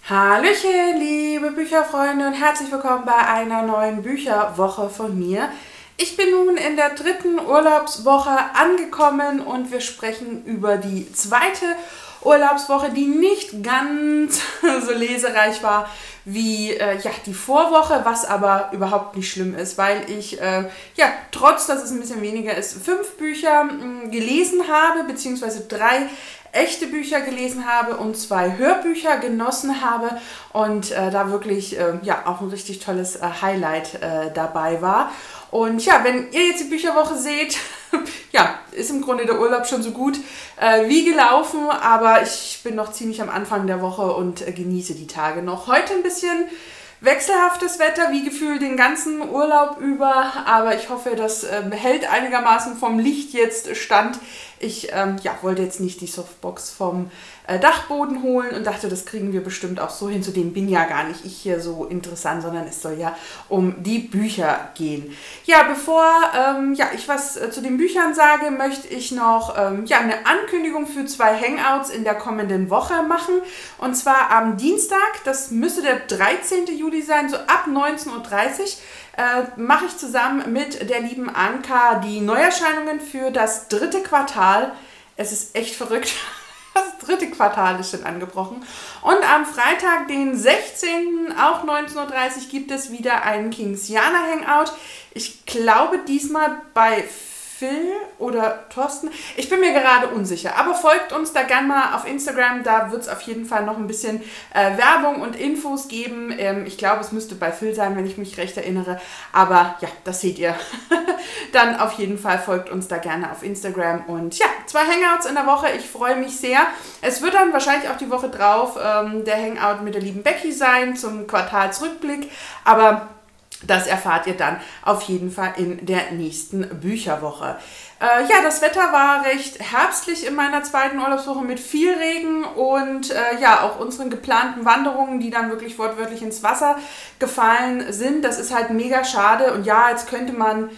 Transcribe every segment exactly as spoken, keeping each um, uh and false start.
Hallöchen, liebe Bücherfreunde und herzlich willkommen bei einer neuen Bücherwoche von mir. Ich bin nun in der dritten Urlaubswoche angekommen und wir sprechen über die zweite Urlaubswoche, die nicht ganz so lesereich war wie äh, ja, die Vorwoche, was aber überhaupt nicht schlimm ist, weil ich, äh, ja, trotz dass es ein bisschen weniger ist, fünf Bücher mh, gelesen habe, beziehungsweise drei echte Bücher gelesen habe und zwei Hörbücher genossen habe und äh, da wirklich äh, ja, auch ein richtig tolles äh, Highlight äh, dabei war. Und ja, wenn ihr jetzt die Bücherwoche seht, ja, ist im Grunde der Urlaub schon so gut äh, wie gelaufen, aber ich bin noch ziemlich am Anfang der Woche und äh, genieße die Tage noch. Heute ein bisschen wechselhaftes Wetter, wie gefühlt den ganzen Urlaub über, aber ich hoffe, das ähm, hält einigermaßen vom Licht jetzt stand. Ich ähm, ja, wollte jetzt nicht die Softbox vom äh, Dachboden holen und dachte, das kriegen wir bestimmt auch so hin. Zudem bin ja gar nicht ich hier so interessant, sondern es soll ja um die Bücher gehen. Ja, bevor ähm, ja, ich was äh, zu den Büchern sage, möchte ich noch ähm, ja, eine Ankündigung für zwei Hangouts in der kommenden Woche machen. Und zwar am Dienstag, das müsste der dreizehnte Juli sein, so ab neunzehn Uhr dreißig. Äh, mache ich zusammen mit der lieben Anka die Neuerscheinungen für das dritte Quartal. Es ist echt verrückt. Das dritte Quartal ist schon angebrochen. Und am Freitag, den sechzehnten auch neunzehn Uhr dreißig, gibt es wieder einen Kingsiana Hangout. Ich glaube diesmal bei Phil oder Thorsten. Ich bin mir gerade unsicher, aber folgt uns da gerne mal auf Instagram, da wird es auf jeden Fall noch ein bisschen äh, Werbung und Infos geben. Ähm, ich glaube, es müsste bei Phil sein, wenn ich mich recht erinnere, aber ja, das seht ihr. Dann auf jeden Fall folgt uns da gerne auf Instagram und ja, zwei Hangouts in der Woche, ich freue mich sehr. Es wird dann wahrscheinlich auch die Woche drauf ähm, der Hangout mit der lieben Becky sein zum Quartalsrückblick, aber das erfahrt ihr dann auf jeden Fall in der nächsten Bücherwoche. Äh, ja, das Wetter war recht herbstlich in meiner zweiten Urlaubswoche mit viel Regen und äh, ja, auch unseren geplanten Wanderungen, die dann wirklich wortwörtlich ins Wasser gefallen sind. Das ist halt mega schade und ja, jetzt könnte man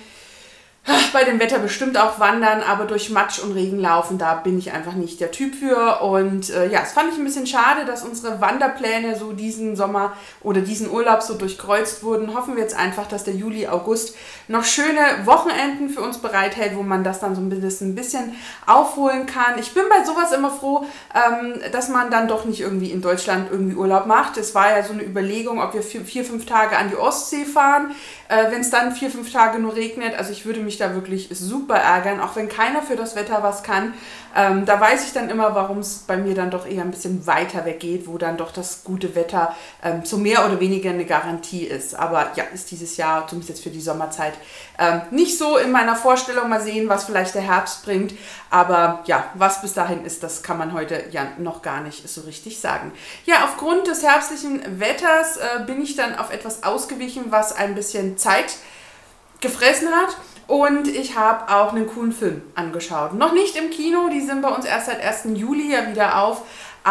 bei dem Wetter bestimmt auch wandern, aber durch Matsch und Regen laufen, da bin ich einfach nicht der Typ für. Und äh, ja, es fand ich ein bisschen schade, dass unsere Wanderpläne so diesen Sommer oder diesen Urlaub so durchkreuzt wurden. Hoffen wir jetzt einfach, dass der Juli, August noch schöne Wochenenden für uns bereithält, wo man das dann so ein bisschen, ein bisschen aufholen kann. Ich bin bei sowas immer froh, ähm, dass man dann doch nicht irgendwie in Deutschland irgendwie Urlaub macht. Es war ja so eine Überlegung, ob wir vier, vier fünf Tage an die Ostsee fahren, äh, wenn es dann vier, fünf Tage nur regnet. Also ich würde mich da wirklich super ärgern, auch wenn keiner für das Wetter was kann. Ähm, da weiß ich dann immer, warum es bei mir dann doch eher ein bisschen weiter weggeht, wo dann doch das gute Wetter ähm, so mehr oder weniger eine Garantie ist. Aber ja, ist dieses Jahr, zumindest jetzt für die Sommerzeit, ähm, nicht so in meiner Vorstellung. Mal sehen, was vielleicht der Herbst bringt. Aber ja, was bis dahin ist, das kann man heute ja noch gar nicht so richtig sagen. Ja, aufgrund des herbstlichen Wetters äh, bin ich dann auf etwas ausgewichen, was ein bisschen Zeit gefressen hat. Und ich habe auch einen coolen Film angeschaut. Noch nicht im Kino, die sind bei uns erst seit ersten Juli ja wieder auf.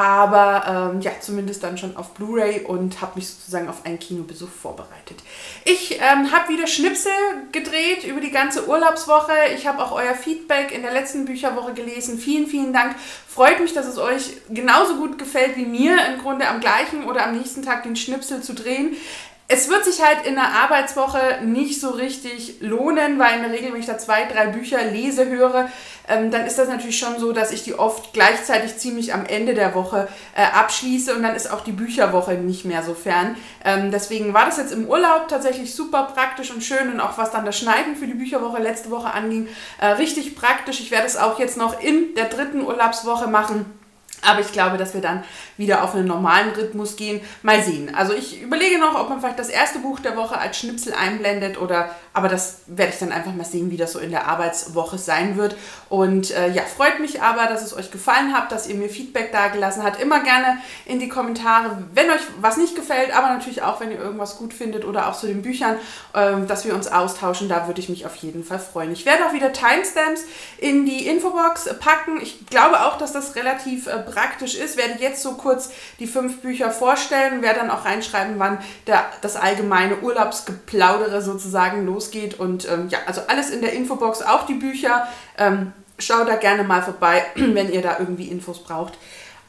Aber ähm, ja, zumindest dann schon auf Blu-ray und habe mich sozusagen auf einen Kinobesuch vorbereitet. Ich ähm, habe wieder Schnipsel gedreht über die ganze Urlaubswoche. Ich habe auch euer Feedback in der letzten Bücherwoche gelesen. Vielen, vielen Dank. Freut mich, dass es euch genauso gut gefällt wie mir, im Grunde am gleichen oder am nächsten Tag den Schnipsel zu drehen. Es wird sich halt in der Arbeitswoche nicht so richtig lohnen, weil in der Regel, wenn ich da zwei, drei Bücher lese, höre, ähm, dann ist das natürlich schon so, dass ich die oft gleichzeitig ziemlich am Ende der Woche äh, abschließe und dann ist auch die Bücherwoche nicht mehr so fern. Ähm, deswegen war das jetzt im Urlaub tatsächlich super praktisch und schön und auch was dann das Schneiden für die Bücherwoche letzte Woche anging, äh, richtig praktisch. Ich werde es auch jetzt noch in der dritten Urlaubswoche machen. Aber ich glaube, dass wir dann wieder auf einen normalen Rhythmus gehen. Mal sehen. Also ich überlege noch, ob man vielleicht das erste Buch der Woche als Schnipsel einblendet oder, aber das werde ich dann einfach mal sehen, wie das so in der Arbeitswoche sein wird. Und äh, ja, freut mich aber, dass es euch gefallen hat, dass ihr mir Feedback dagelassen habt. Immer gerne in die Kommentare, wenn euch was nicht gefällt, aber natürlich auch, wenn ihr irgendwas gut findet oder auch zu den Büchern, äh, dass wir uns austauschen. Da würde ich mich auf jeden Fall freuen. Ich werde auch wieder Timestamps in die Infobox packen. Ich glaube auch, dass das relativ äh, praktisch ist, werde jetzt so kurz die fünf Bücher vorstellen, werde dann auch reinschreiben, wann der, das allgemeine Urlaubsgeplaudere sozusagen losgeht und ähm, ja, also alles in der Infobox, auch die Bücher, ähm, schaut da gerne mal vorbei, wenn ihr da irgendwie Infos braucht.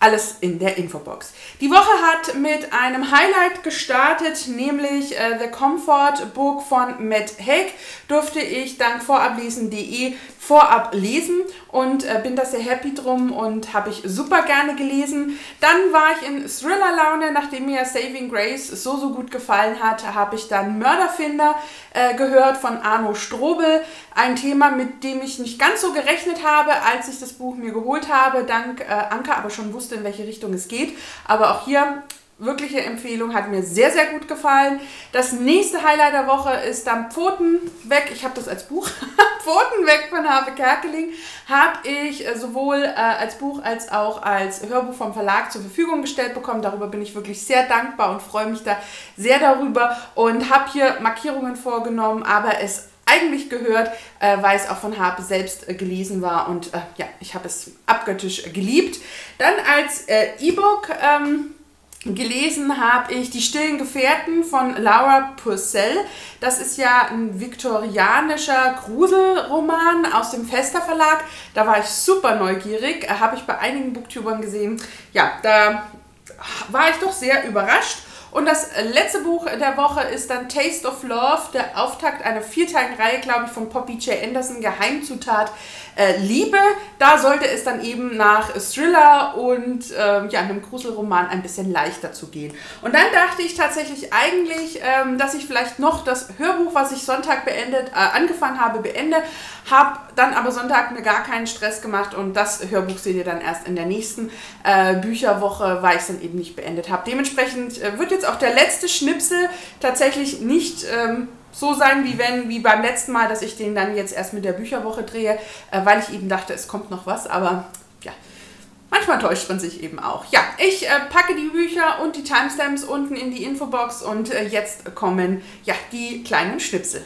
Alles in der Infobox. Die Woche hat mit einem Highlight gestartet, nämlich äh, The Comfort Book von Matt Haig. Durfte ich dank vorablesen punkt de vorab lesen und äh, bin da sehr happy drum und habe ich super gerne gelesen. Dann war ich in Thriller-Laune, nachdem mir Saving Grace so, so gut gefallen hat, habe ich dann Mörderfinder äh, gehört von Arno Strobel. Ein Thema, mit dem ich nicht ganz so gerechnet habe, als ich das Buch mir geholt habe, dank äh, Anka aber schon wusste, in welche Richtung es geht. Aber auch hier wirkliche Empfehlung, hat mir sehr, sehr gut gefallen. Das nächste Highlight der Woche ist dann Pfoten weg. Ich habe das als Buch. Pfoten weg von Harpe Kerkeling habe ich äh, sowohl äh, als Buch als auch als Hörbuch vom Verlag zur Verfügung gestellt bekommen. Darüber bin ich wirklich sehr dankbar und freue mich da sehr darüber und habe hier Markierungen vorgenommen, aber es eigentlich gehört, äh, weil es auch von Harpe selbst äh, gelesen war und äh, ja, ich habe es abgöttisch geliebt. Dann als äh, E-Book ähm, gelesen habe ich Die stillen Gefährten von Laura Purcell. Das ist ja ein viktorianischer Gruselroman aus dem Vesta Verlag. Da war ich super neugierig, äh, habe ich bei einigen Booktubern gesehen. Ja, da war ich doch sehr überrascht. Und das letzte Buch der Woche ist dann Taste of Love, der Auftakt einer vierteiligen Reihe, glaube ich, von Poppy J. Anderson, Geheimzutat äh, Liebe. Da sollte es dann eben nach Thriller und äh, ja, einem Gruselroman ein bisschen leichter zu gehen. Und dann dachte ich tatsächlich eigentlich, ähm, dass ich vielleicht noch das Hörbuch, was ich Sonntag beendet, äh, angefangen habe, beende, habe dann aber Sonntag mir gar keinen Stress gemacht und das Hörbuch seht ihr dann erst in der nächsten äh, Bücherwoche, weil ich es dann eben nicht beendet habe. Dementsprechend äh, wird jetzt auch der letzte Schnipsel tatsächlich nicht ähm, so sein, wie wenn, wie beim letzten Mal, dass ich den dann jetzt erst mit der Bücherwoche drehe, äh, weil ich eben dachte, es kommt noch was, aber ja, manchmal täuscht man sich eben auch. Ja, ich äh, packe die Bücher und die Timestamps unten in die Infobox und äh, jetzt kommen ja die kleinen Schnipsel.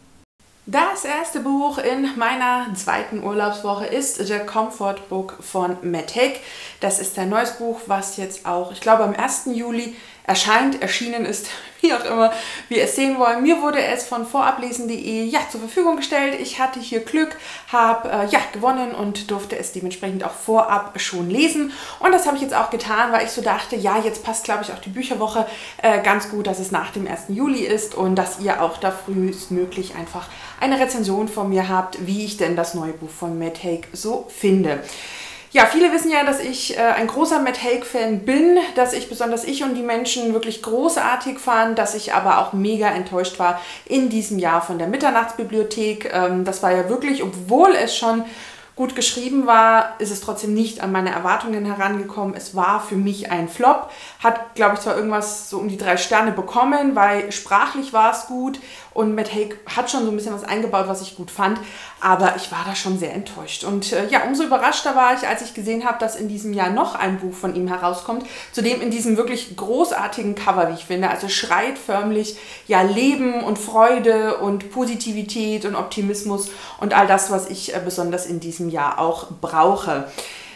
Das erste Buch in meiner zweiten Urlaubswoche ist The Comfort Book von Matt Haig. Das ist ein neues Buch, was jetzt auch, ich glaube, am ersten Juli erscheint, erschienen ist, wie auch immer wir es sehen wollen. Mir wurde es von vorablesen punkt de ja, zur Verfügung gestellt. Ich hatte hier Glück, habe äh, ja, gewonnen und durfte es dementsprechend auch vorab schon lesen. Und das habe ich jetzt auch getan, weil ich so dachte, ja, jetzt passt, glaube ich, auch die Bücherwoche äh, ganz gut, dass es nach dem ersten Juli ist und dass ihr auch da frühestmöglich einfach eine Rezension von mir habt, wie ich denn das neue Buch von Matt Haig so finde. Ja, viele wissen ja, dass ich äh, ein großer Matt Haig-Fan bin, dass ich besonders ich und die Menschen wirklich großartig fand, dass ich aber auch mega enttäuscht war in diesem Jahr von der Mitternachtsbibliothek. Ähm, das war ja wirklich, obwohl es schon gut geschrieben war, ist es trotzdem nicht an meine Erwartungen herangekommen. Es war für mich ein Flop. Hat, glaube ich, zwar irgendwas so um die drei Sterne bekommen, weil sprachlich war es gut und Matt Haig hat schon so ein bisschen was eingebaut, was ich gut fand, aber ich war da schon sehr enttäuscht. Und äh, ja, umso überraschter war ich, als ich gesehen habe, dass in diesem Jahr noch ein Buch von ihm herauskommt, zudem in diesem wirklich großartigen Cover, wie ich finde. Also schreit förmlich ja Leben und Freude und Positivität und Optimismus und all das, was ich äh, besonders in diesem Jahr auch brauche.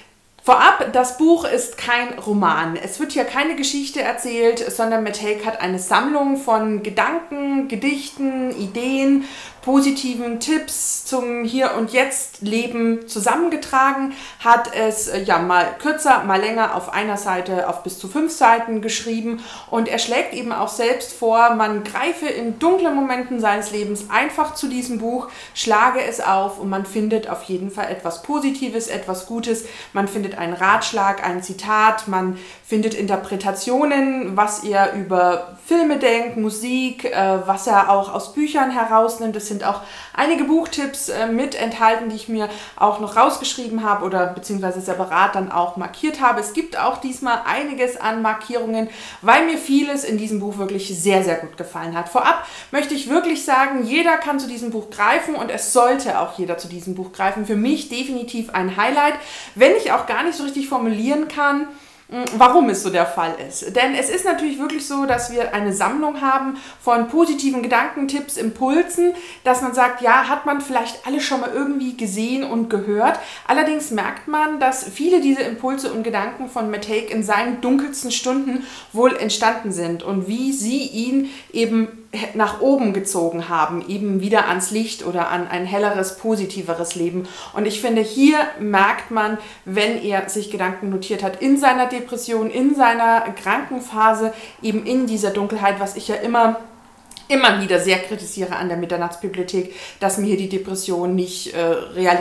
Vorab, das Buch ist kein Roman. Es wird hier keine Geschichte erzählt, sondern Matt Haig hat eine Sammlung von Gedanken, Gedichten, Ideen, positiven Tipps zum Hier- und Jetzt-Leben zusammengetragen, hat es ja mal kürzer, mal länger auf einer Seite auf bis zu fünf Seiten geschrieben und er schlägt eben auch selbst vor, man greife in dunklen Momenten seines Lebens einfach zu diesem Buch, schlage es auf und man findet auf jeden Fall etwas Positives, etwas Gutes, man findet einen Ratschlag, ein Zitat, man findet Interpretationen, was er über Filme denkt, Musik, äh, was er auch aus Büchern herausnimmt. Es sind auch einige Buchtipps äh, mit enthalten, die ich mir auch noch rausgeschrieben habe oder beziehungsweise separat dann auch markiert habe. Es gibt auch diesmal einiges an Markierungen, weil mir vieles in diesem Buch wirklich sehr, sehr gut gefallen hat. Vorab möchte ich wirklich sagen, jeder kann zu diesem Buch greifen und es sollte auch jeder zu diesem Buch greifen. Für mich definitiv ein Highlight, wenn ich auch gar nicht so richtig formulieren kann, warum es so der Fall ist. Denn es ist natürlich wirklich so, dass wir eine Sammlung haben von positiven Gedanken, Tipps, Impulsen, dass man sagt, ja, hat man vielleicht alle schon mal irgendwie gesehen und gehört. Allerdings merkt man, dass viele dieser Impulse und Gedanken von Matt Haig in seinen dunkelsten Stunden wohl entstanden sind und wie sie ihn eben nach oben gezogen haben, eben wieder ans Licht oder an ein helleres, positiveres Leben. Und ich finde, hier merkt man, wenn er sich Gedanken notiert hat, in seiner Depression, in seiner Krankenphase, eben in dieser Dunkelheit, was ich ja immer immer wieder sehr kritisiere an der Mitternachtsbibliothek, dass mir hier die Depression nicht äh,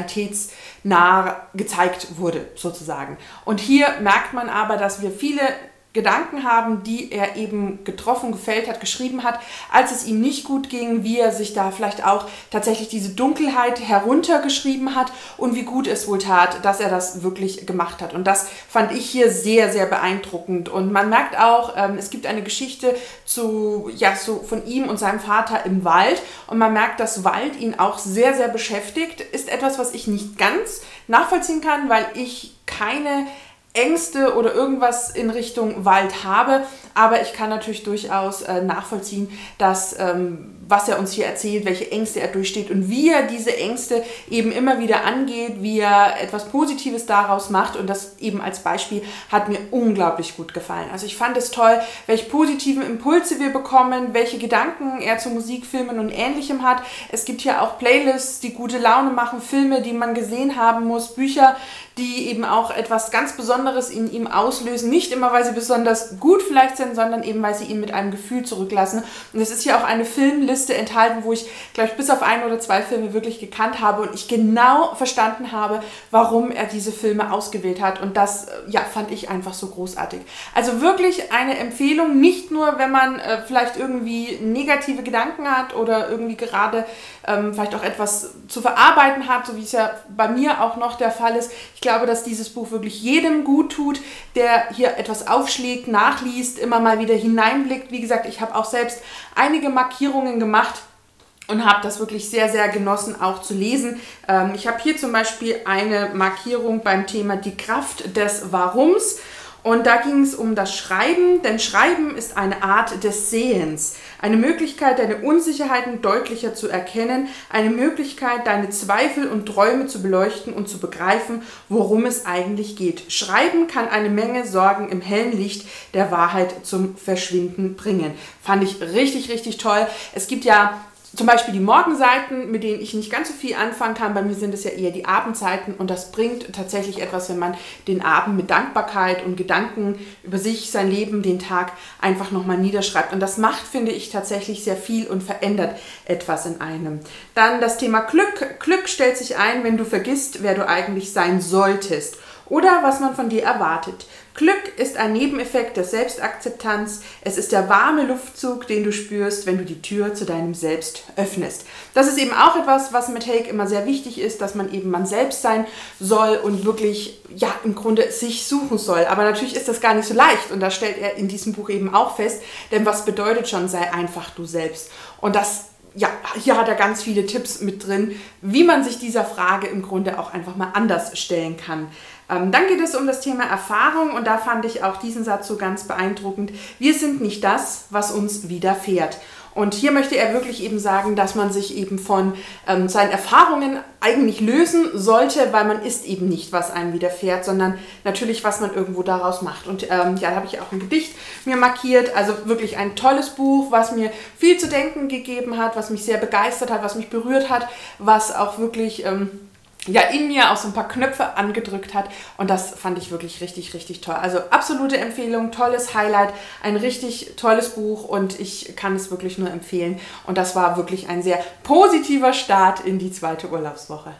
realitätsnah gezeigt wurde, sozusagen. Und hier merkt man aber, dass wir viele Gedanken haben, die er eben getroffen, gefällt hat, geschrieben hat, als es ihm nicht gut ging, wie er sich da vielleicht auch tatsächlich diese Dunkelheit heruntergeschrieben hat und wie gut es wohl tat, dass er das wirklich gemacht hat. Und das fand ich hier sehr, sehr beeindruckend. Und man merkt auch, ähm, es gibt eine Geschichte zu, ja, so von ihm und seinem Vater im Wald und man merkt, dass Wald ihn auch sehr, sehr beschäftigt. Ist etwas, was ich nicht ganz nachvollziehen kann, weil ich keine Ängste oder irgendwas in Richtung Wald habe, aber ich kann natürlich durchaus äh, nachvollziehen, dass, ähm, was er uns hier erzählt, welche Ängste er durchsteht und wie er diese Ängste eben immer wieder angeht, wie er etwas Positives daraus macht und das eben als Beispiel hat mir unglaublich gut gefallen. Also ich fand es toll, welche positiven Impulse wir bekommen, welche Gedanken er zu Musik, Filmen und Ähnlichem hat. Es gibt hier auch Playlists, die gute Laune machen, Filme, die man gesehen haben muss, Bücher, die eben auch etwas ganz Besonderes in ihm auslösen. Nicht immer, weil sie besonders gut vielleicht sind, sondern eben, weil sie ihn mit einem Gefühl zurücklassen. Und es ist hier auch eine Filmliste enthalten, wo ich, glaube ich, bis auf ein oder zwei Filme wirklich gekannt habe und ich genau verstanden habe, warum er diese Filme ausgewählt hat. Und das, ja, fand ich einfach so großartig. Also wirklich eine Empfehlung, nicht nur, wenn man äh, vielleicht irgendwie negative Gedanken hat oder irgendwie gerade ähm, vielleicht auch etwas zu verarbeiten hat, so wie es ja bei mir auch noch der Fall ist. Ich glaube, dass dieses Buch wirklich jedem gut tut, der hier etwas aufschlägt, nachliest, immer mal wieder hineinblickt. Wie gesagt, ich habe auch selbst einige Markierungen gemacht und habe das wirklich sehr, sehr genossen, auch zu lesen. Ähm, ich habe hier zum Beispiel eine Markierung beim Thema die Kraft des Warums. Und da ging es um das Schreiben, denn Schreiben ist eine Art des Sehens, eine Möglichkeit, deine Unsicherheiten deutlicher zu erkennen, eine Möglichkeit, deine Zweifel und Träume zu beleuchten und zu begreifen, worum es eigentlich geht. Schreiben kann eine Menge Sorgen im hellen Licht der Wahrheit zum Verschwinden bringen. Fand ich richtig, richtig toll. Es gibt ja zum Beispiel die Morgenseiten, mit denen ich nicht ganz so viel anfangen kann. Bei mir sind es ja eher die Abendseiten und das bringt tatsächlich etwas, wenn man den Abend mit Dankbarkeit und Gedanken über sich, sein Leben, den Tag einfach nochmal niederschreibt. Und das macht, finde ich, tatsächlich sehr viel und verändert etwas in einem. Dann das Thema Glück. Glück stellt sich ein, wenn du vergisst, wer du eigentlich sein solltest oder was man von dir erwartet. Glück ist ein Nebeneffekt der Selbstakzeptanz. Es ist der warme Luftzug, den du spürst, wenn du die Tür zu deinem Selbst öffnest. Das ist eben auch etwas, was mit Hake immer sehr wichtig ist, dass man eben man selbst sein soll und wirklich, ja, im Grunde sich suchen soll. Aber natürlich ist das gar nicht so leicht und das stellt er in diesem Buch eben auch fest, denn was bedeutet schon, sei einfach du selbst. Und das, ja, hier hat er ganz viele Tipps mit drin, wie man sich dieser Frage im Grunde auch einfach mal anders stellen kann. Ähm, dann geht es um das Thema Erfahrung und da fand ich auch diesen Satz so ganz beeindruckend. Wir sind nicht das, was uns widerfährt. Und hier möchte er wirklich eben sagen, dass man sich eben von ähm, seinen Erfahrungen eigentlich lösen sollte, weil man ist eben nicht, was einem widerfährt, sondern natürlich, was man irgendwo daraus macht. Und ähm, ja, da habe ich auch ein Gedicht mir markiert, also wirklich ein tolles Buch, was mir viel zu denken gegeben hat, was mich sehr begeistert hat, was mich berührt hat, was auch wirklich Ähm, ja, in mir auch so ein paar Knöpfe angedrückt hat und das fand ich wirklich richtig, richtig toll. Also absolute Empfehlung, tolles Highlight, ein richtig tolles Buch und ich kann es wirklich nur empfehlen und das war wirklich ein sehr positiver Start in die zweite Urlaubswoche.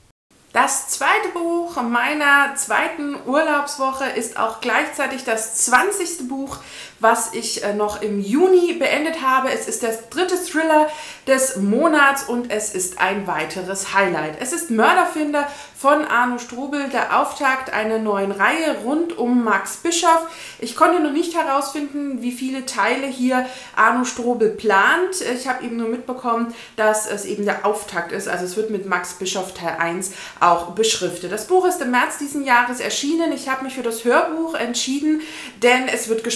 Das zweite Buch meiner zweiten Urlaubswoche ist auch gleichzeitig das zwanzigste Buch, was ich noch im Juni beendet habe. Es ist der dritte Thriller des Monats und es ist ein weiteres Highlight. Es ist Mörderfinder von Arno Strobel, der Auftakt einer neuen Reihe rund um Max Bischoff. Ich konnte noch nicht herausfinden, wie viele Teile hier Arno Strobel plant. Ich habe eben nur mitbekommen, dass es eben der Auftakt ist. Also es wird mit Max Bischoff Teil eins auch beschriftet. Das Buch ist im März diesen Jahres erschienen. Ich habe mich für das Hörbuch entschieden, denn es wird gesprochen von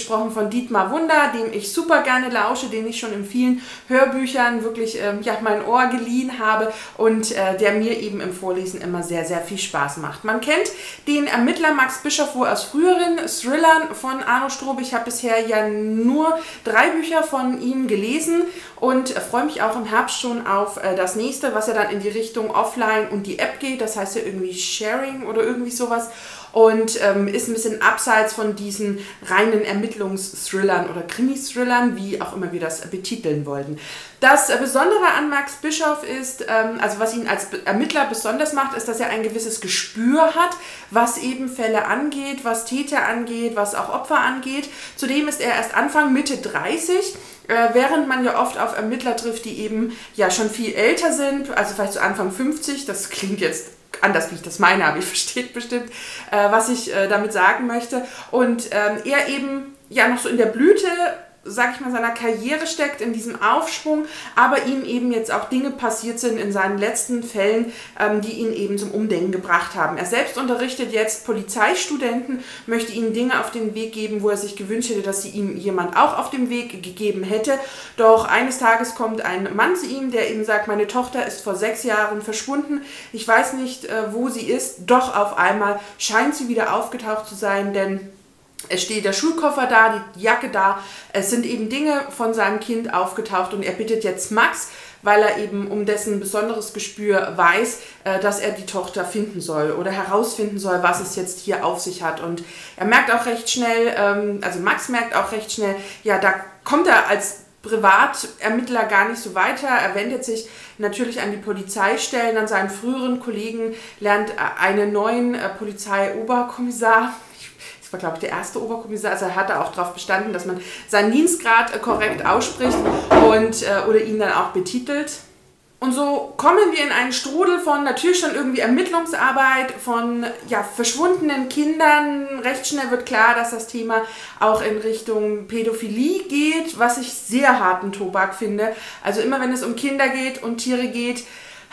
Dietmar Wunder, dem ich super gerne lausche, den ich schon in vielen Hörbüchern wirklich ähm, ja, mein Ohr geliehen habe und äh, der mir eben im Vorlesen immer sehr, sehr viel Spaß macht. Man kennt den Ermittler Max Bischoff wohl aus früheren Thrillern von Arno Strobel. Ich habe bisher ja nur drei Bücher von ihm gelesen und freue mich auch im Herbst schon auf äh, das nächste, was ja dann in die Richtung Offline und die App geht. Das heißt ja irgendwie Sharing oder irgendwie sowas. Und ähm, ist ein bisschen abseits von diesen reinen Ermittlungsthrillern oder Krimis-Thrillern, wie auch immer wir das betiteln wollten. Das Besondere an Max Bischoff ist, ähm, also was ihn als Ermittler besonders macht, ist, dass er ein gewisses Gespür hat, was eben Fälle angeht, was Täter angeht, was auch Opfer angeht. Zudem ist er erst Anfang, Mitte dreißig, äh, während man ja oft auf Ermittler trifft, die eben ja schon viel älter sind, also vielleicht so Anfang fünfzig, das klingt jetzt anders, wie ich das meine, aber ihr versteht bestimmt, äh, was ich äh, damit sagen möchte. Und ähm, er eben ja noch so in der Blüte, sag ich mal, seiner Karriere steckt, in diesem Aufschwung, aber ihm eben jetzt auch Dinge passiert sind in seinen letzten Fällen, ähm, die ihn eben zum Umdenken gebracht haben. Er selbst unterrichtet jetzt Polizeistudenten, möchte ihnen Dinge auf den Weg geben, wo er sich gewünscht hätte, dass sie ihm jemand auch auf dem Weg gegeben hätte. Doch eines Tages kommt ein Mann zu ihm, der eben sagt, meine Tochter ist vor sechs Jahren verschwunden, ich weiß nicht, äh, wo sie ist, doch auf einmal scheint sie wieder aufgetaucht zu sein, denn es steht der Schulkoffer da, die Jacke da, es sind eben Dinge von seinem Kind aufgetaucht und er bittet jetzt Max, weil er eben um dessen besonderes Gespür weiß, dass er die Tochter finden soll oder herausfinden soll, was es jetzt hier auf sich hat. Und er merkt auch recht schnell, also Max merkt auch recht schnell, ja, da kommt er als Privatermittler gar nicht so weiter. Er wendet sich natürlich an die Polizeistellen, an seinen früheren Kollegen, lernt einen neuen Polizeioberkommissar. Das war, glaube ich, der erste Oberkommissar, also er hatte auch darauf bestanden, dass man seinen Dienstgrad äh, korrekt ausspricht und, äh, oder ihn dann auch betitelt. Und so kommen wir in einen Strudel von natürlich schon irgendwie Ermittlungsarbeit, von ja, verschwundenen Kindern. Recht schnell wird klar, dass das Thema auch in Richtung Pädophilie geht, was ich sehr harten Tobak finde. Also immer wenn es um Kinder geht und Tiere geht,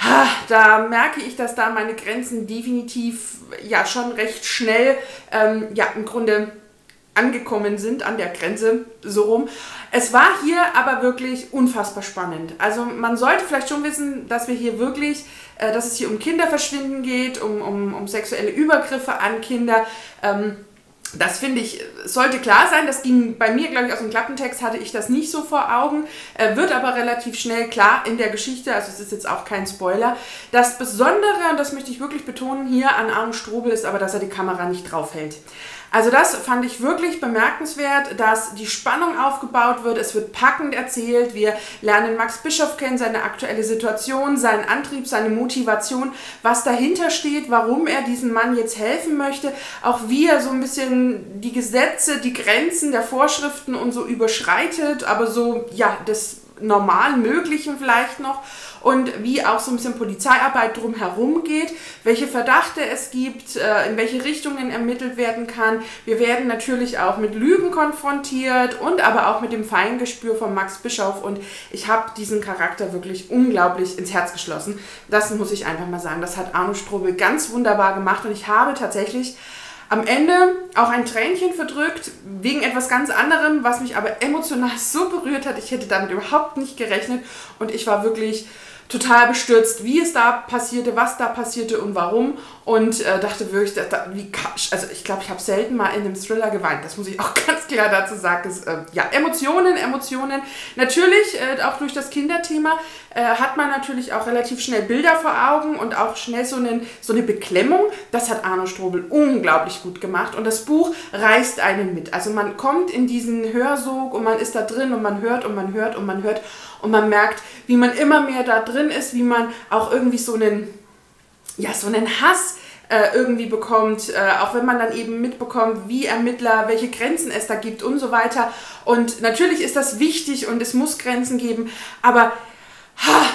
da merke ich, dass da meine Grenzen definitiv ja schon recht schnell ähm, ja im Grunde angekommen sind, an der Grenze, so rum. Es war hier aber wirklich unfassbar spannend. Also man sollte vielleicht schon wissen, dass wir hier wirklich, äh, dass es hier um Kinderverschwinden geht, um, um, um sexuelle Übergriffe an Kinder. Ähm, Das finde ich, sollte klar sein, das ging bei mir, glaube ich, aus dem Klappentext hatte ich das nicht so vor Augen, äh, wird aber relativ schnell klar in der Geschichte, also es ist jetzt auch kein Spoiler. Das Besondere, und das möchte ich wirklich betonen, hier an Arno Strobel ist aber, dass er die Kamera nicht drauf hält. Also das fand ich wirklich bemerkenswert, dass die Spannung aufgebaut wird, es wird packend erzählt, wir lernen Max Bischoff kennen, seine aktuelle Situation, seinen Antrieb, seine Motivation, was dahinter steht, warum er diesem Mann jetzt helfen möchte, auch wie er so ein bisschen die Gesetze, die Grenzen der Vorschriften und so überschreitet, aber so, ja, des normal Möglichen vielleicht noch und wie auch so ein bisschen Polizeiarbeit drumherum geht, welche Verdachte es gibt, in welche Richtungen ermittelt werden kann. Wir werden natürlich auch mit Lügen konfrontiert und aber auch mit dem Feingespür von Max Bischoff und ich habe diesen Charakter wirklich unglaublich ins Herz geschlossen. Das muss ich einfach mal sagen, das hat Arno Strobel ganz wunderbar gemacht und ich habe tatsächlich am Ende auch ein Tränchen verdrückt, wegen etwas ganz anderem, was mich aber emotional so berührt hat. Ich hätte damit überhaupt nicht gerechnet und ich war wirklich total bestürzt, wie es da passierte, was da passierte und warum und äh, dachte wirklich, da, da, wie, also ich glaube, ich habe selten mal in einem Thriller geweint, das muss ich auch ganz klar dazu sagen. Es, äh, ja, Emotionen, Emotionen. Natürlich, äh, auch durch das Kinderthema äh, hat man natürlich auch relativ schnell Bilder vor Augen und auch schnell so, einen, so eine Beklemmung. Das hat Arno Strobel unglaublich gut gemacht und das Buch reißt einen mit. Also man kommt in diesen Hörsog und man ist da drin und man hört und man hört und man hört und man merkt, wie man immer mehr da drin ist, wie man auch irgendwie so einen, ja, so einen Hass äh, irgendwie bekommt, äh, auch wenn man dann eben mitbekommt, wie Ermittler, welche Grenzen es da gibt und so weiter. Und natürlich ist das wichtig und es muss Grenzen geben, aber ha,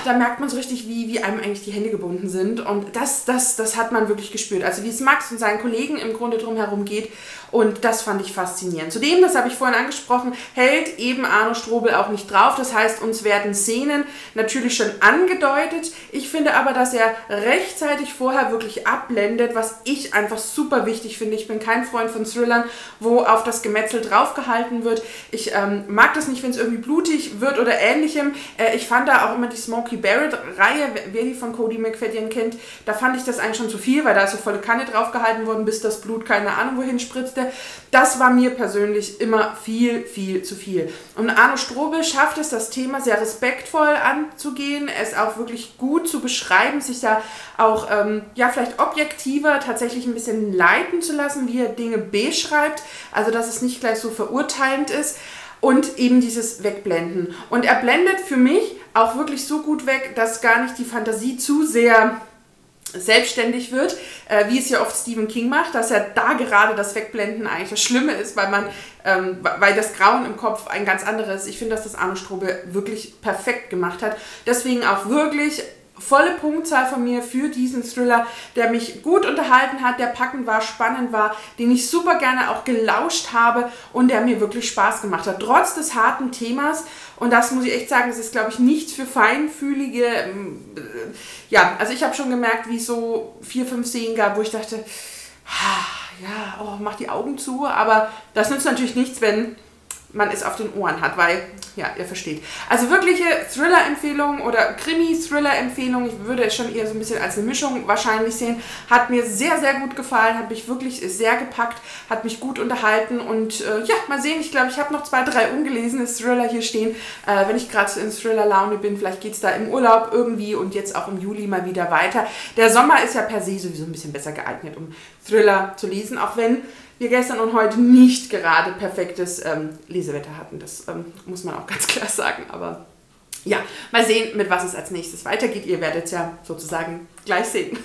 da merkt man so richtig, wie, wie einem eigentlich die Hände gebunden sind. Und das, das, das hat man wirklich gespürt. Also wie es Max und seinen Kollegen im Grunde drumherum geht. Und das fand ich faszinierend. Zudem, das habe ich vorhin angesprochen, hält eben Arno Strobel auch nicht drauf. Das heißt, uns werden Szenen natürlich schon angedeutet. Ich finde aber, dass er rechtzeitig vorher wirklich abblendet, was ich einfach super wichtig finde. Ich bin kein Freund von Thrillern, wo auf das Gemetzel draufgehalten wird. Ich ähm, mag das nicht, wenn es irgendwie blutig wird oder ähnlichem. Äh, ich fand da auch immer die Smokey Barrett-Reihe, wer die von Cody McFadden kennt, da fand ich das eigentlich schon zu viel, weil da ist so volle Kanne draufgehalten worden, bis das Blut keine Ahnung wohin spritzte. Das war mir persönlich immer viel, viel zu viel. Und Arno Strobel schafft es, das Thema sehr respektvoll anzugehen, es auch wirklich gut zu beschreiben, sich da auch ähm, ja, vielleicht objektiver tatsächlich ein bisschen leiten zu lassen, wie er Dinge beschreibt, also dass es nicht gleich so verurteilend ist. Und eben dieses Wegblenden. Und er blendet für mich auch wirklich so gut weg, dass gar nicht die Fantasie zu sehr selbstständig wird, äh, wie es ja oft Stephen King macht, dass ja da gerade das Wegblenden eigentlich das Schlimme ist, weil man, ähm, weil das Grauen im Kopf ein ganz anderes ist. Ich finde, dass das Arno Strobel wirklich perfekt gemacht hat. Deswegen auch wirklich volle Punktzahl von mir für diesen Thriller, der mich gut unterhalten hat, der packend war, spannend war, den ich super gerne auch gelauscht habe und der mir wirklich Spaß gemacht hat, trotz des harten Themas. Und das muss ich echt sagen, das ist, glaube ich, nichts für feinfühlige, äh, ja, also ich habe schon gemerkt, wie es so vier, fünf Szenen gab, wo ich dachte, ja, oh, mach die Augen zu, aber das nützt natürlich nichts, wenn man es auf den Ohren hat, weil, ja, ihr versteht. Also wirkliche Thriller-Empfehlung oder Krimi-Thriller-Empfehlung, ich würde es schon eher so ein bisschen als eine Mischung wahrscheinlich sehen, hat mir sehr, sehr gut gefallen, hat mich wirklich sehr gepackt, hat mich gut unterhalten und äh, ja, mal sehen, ich glaube, ich habe noch zwei, drei ungelesene Thriller hier stehen, äh, wenn ich gerade so in Thriller-Laune bin, vielleicht geht es da im Urlaub irgendwie und jetzt auch im Juli mal wieder weiter. Der Sommer ist ja per se sowieso ein bisschen besser geeignet, um Thriller zu lesen, auch wenn wir gestern und heute nicht gerade perfektes ähm, Lesewetter hatten. Das ähm, muss man auch ganz klar sagen. Aber ja, mal sehen, mit was es als nächstes weitergeht. Ihr werdet es ja sozusagen gleich sehen.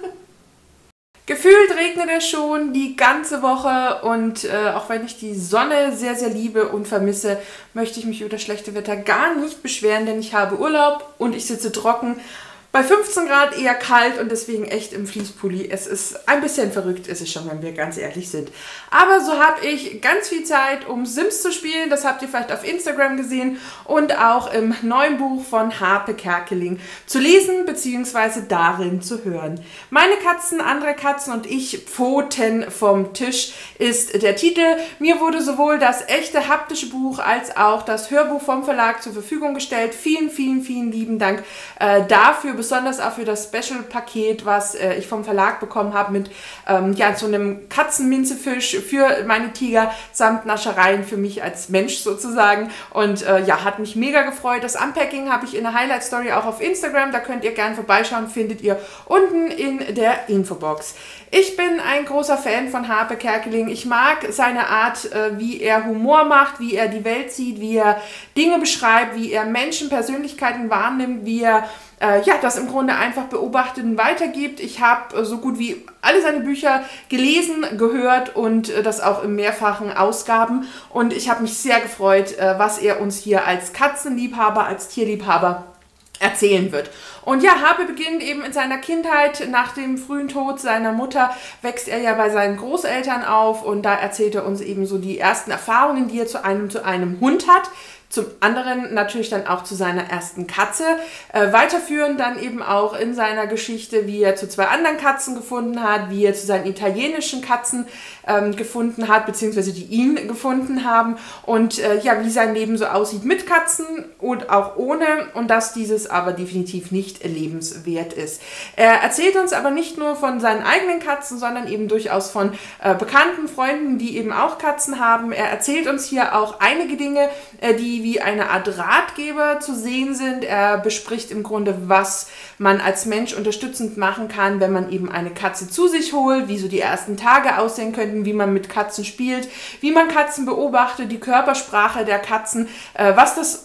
Gefühlt regnet es schon die ganze Woche und äh, auch wenn ich die Sonne sehr, sehr liebe und vermisse, möchte ich mich über das schlechte Wetter gar nicht beschweren, denn ich habe Urlaub und ich sitze trocken. Bei fünfzehn Grad eher kalt und deswegen echt im Fließpulli. Es ist ein bisschen verrückt, ist es schon, wenn wir ganz ehrlich sind. Aber so habe ich ganz viel Zeit, um Sims zu spielen. Das habt ihr vielleicht auf Instagram gesehen und auch im neuen Buch von Harpe Kerkeling zu lesen bzw. darin zu hören. Meine Katzen, andere Katzen und ich, Pfoten vom Tisch ist der Titel. Mir wurde sowohl das echte haptische Buch als auch das Hörbuch vom Verlag zur Verfügung gestellt. Vielen, vielen, vielen lieben Dank äh, dafür. Besonders auch für das Special-Paket, was äh, ich vom Verlag bekommen habe mit ähm, ja, so einem Katzenminzefisch für meine Tiger samt Naschereien für mich als Mensch sozusagen. Und äh, ja, hat mich mega gefreut. Das Unpacking habe ich in der Highlight-Story auch auf Instagram. Da könnt ihr gerne vorbeischauen, findet ihr unten in der Infobox. Ich bin ein großer Fan von Harpe Kerkeling. Ich mag seine Art, äh, wie er Humor macht, wie er die Welt sieht, wie er Dinge beschreibt, wie er Menschen, Persönlichkeiten wahrnimmt, wie er äh, ja, das im Grunde einfach beobachtet und weitergibt. Ich habe äh, so gut wie alle seine Bücher gelesen, gehört und äh, das auch in mehrfachen Ausgaben. Und ich habe mich sehr gefreut, äh, was er uns hier als Katzenliebhaber, als Tierliebhaber erzählen wird. Und ja, Harpe beginnt eben in seiner Kindheit, nach dem frühen Tod seiner Mutter, wächst er ja bei seinen Großeltern auf und da erzählt er uns eben so die ersten Erfahrungen, die er zu einem, zu einem Hund hat. Zum anderen natürlich dann auch zu seiner ersten Katze. Äh, weiterführend dann eben auch in seiner Geschichte, wie er zu zwei anderen Katzen gefunden hat, wie er zu seinen italienischen Katzen ähm, gefunden hat, beziehungsweise die ihn gefunden haben und äh, ja, wie sein Leben so aussieht mit Katzen und auch ohne und dass dieses aber definitiv nicht lebenswert ist. Er erzählt uns aber nicht nur von seinen eigenen Katzen, sondern eben durchaus von äh, bekannten Freunden, die eben auch Katzen haben. Er erzählt uns hier auch einige Dinge, äh, die wie eine Art Ratgeber zu sehen sind. Er bespricht im Grunde, was man als Mensch unterstützend machen kann, wenn man eben eine Katze zu sich holt, wie so die ersten Tage aussehen könnten, wie man mit Katzen spielt, wie man Katzen beobachtet, die Körpersprache der Katzen, äh, was das unterschiedliche